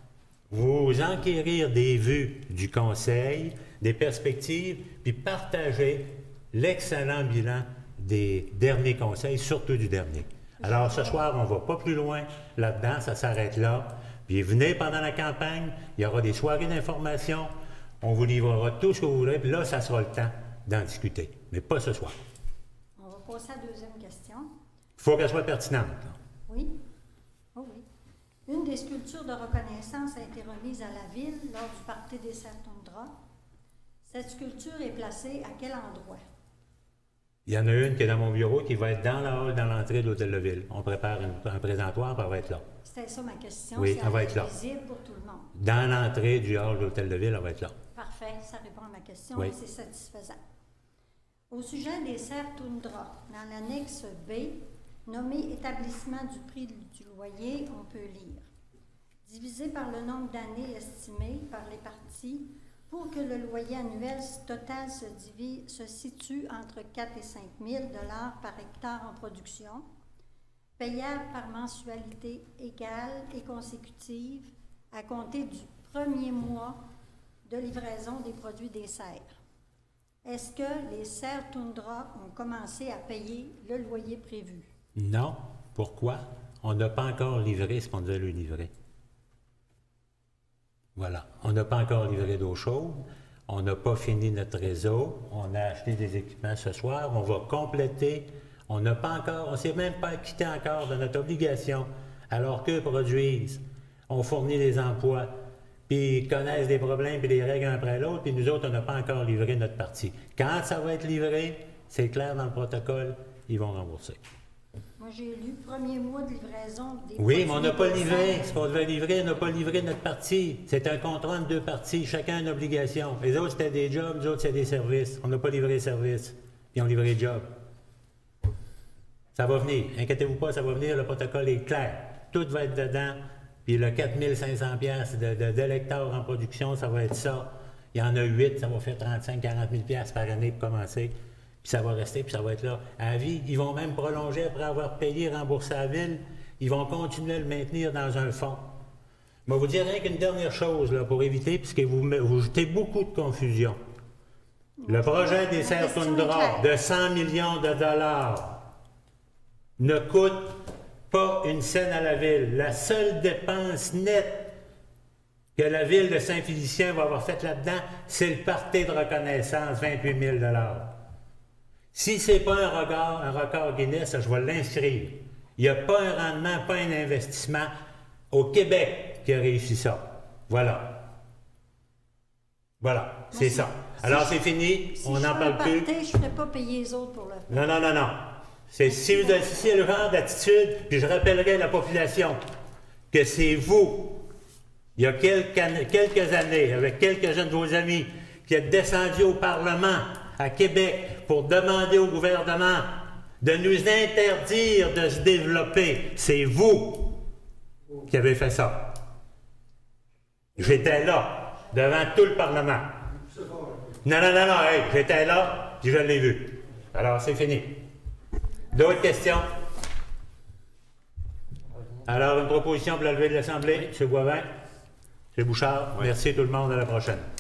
vous enquérir des vues du Conseil, des perspectives, puis partager l'excellent bilan des derniers conseils, surtout du dernier. Alors, ce soir, on ne va pas plus loin là-dedans, ça s'arrête là. Puis venez pendant la campagne, il y aura des soirées d'information, on vous livrera tout ce que vous voulez, puis là, ça sera le temps d'en discuter, mais pas ce soir. On va passer à la deuxième question. Il faut qu'elle soit pertinente. Oui. Oh oui. Une des sculptures de reconnaissance a été remise à la Ville lors du Party des Serres Toundra. Cette sculpture est placée à quel endroit? Il y en a une qui est dans mon bureau qui va être dans la hall, dans l'entrée de l'Hôtel de Ville. On prépare un présentoir, puis elle va être là. C'était ça ma question. Oui, si elle va être là. Visible pour tout le monde. Dans l'entrée du hall de l'Hôtel de Ville, elle va être là. Parfait, ça répond à ma question Oui. et c'est satisfaisant. Au sujet des serres Toundra, dans l'annexe B, nommé établissement du prix du loyer, on peut lire divisé par le nombre d'années estimées par les parties pour que le loyer annuel total se situe entre 4 et 5 000 $ par hectare en production, payable par mensualité égale et consécutive à compter du premier mois de livraison des produits des serres. Est-ce que les serres Toundra ont commencé à payer le loyer prévu? Non. Pourquoi? On n'a pas encore livré ce qu'on devait lui livrer. Voilà. On n'a pas encore livré d'eau chaude. On n'a pas fini notre réseau. On a acheté des équipements ce soir. On va compléter. On n'a pas encore, on ne s'est même pas acquitté encore de notre obligation, alors qu'eux produisent. On fournit des emplois, puis ils connaissent des problèmes puis des règles un après l'autre, puis nous autres, on n'a pas encore livré notre partie. Quand ça va être livré, c'est clair dans le protocole, ils vont rembourser. Moi, j'ai lu premier mois de livraison des Oui, mais on n'a pas des livré serres. ce qu'on devait livrer, on n'a pas livré notre partie. C'est un contrat de deux parties, chacun a une obligation. Les autres, c'était des jobs, nous autres, c'est des services. On n'a pas livré les services, puis on a livré les jobs. Ça va venir. Inquiétez-vous pas, ça va venir. Le protocole est clair. Tout va être dedans. Puis le 4 500 $ de l'hectare en production, ça va être ça. Il y en a 8, ça va faire 35 40 000 $ par année pour commencer. Puis ça va rester, puis ça va être là à vie. Ils vont même prolonger après avoir payé, remboursé à la Ville. Ils vont continuer à le maintenir dans un fonds. Je vais vous dire rien qu'une dernière chose là, pour éviter, puisque vous jetez beaucoup de confusion. Le projet des Serres Toundra de 100 millions de dollars ne coûte pas une scène à la Ville. La seule dépense nette que la Ville de Saint-Félicien va avoir faite là-dedans, c'est le party de reconnaissance, 28 000 $. Si ce n'est pas un record Guinness, je vais l'inscrire. Il n'y a pas un rendement, pas un investissement au Québec qui a réussi ça. Voilà. Voilà, c'est ça. Alors c'est fini, on n'en parle plus. Je ne ferai pas payer les autres pour le faire. Non. C'est si le genre d'attitude, puis je rappellerai à la population que c'est vous, il y a quelques années, avec quelques-uns de vos amis, qui êtes descendus au Parlement à Québec pour demander au gouvernement de nous interdire de se développer. C'est vous qui avez fait ça. J'étais là, devant tout le Parlement. Non, hey, j'étais là, puis je l'ai vu. Alors, c'est fini. D'autres questions? Alors, une proposition pour la levée de l'Assemblée, M. Boivin, M. Bouchard. Oui. Merci tout le monde, à la prochaine.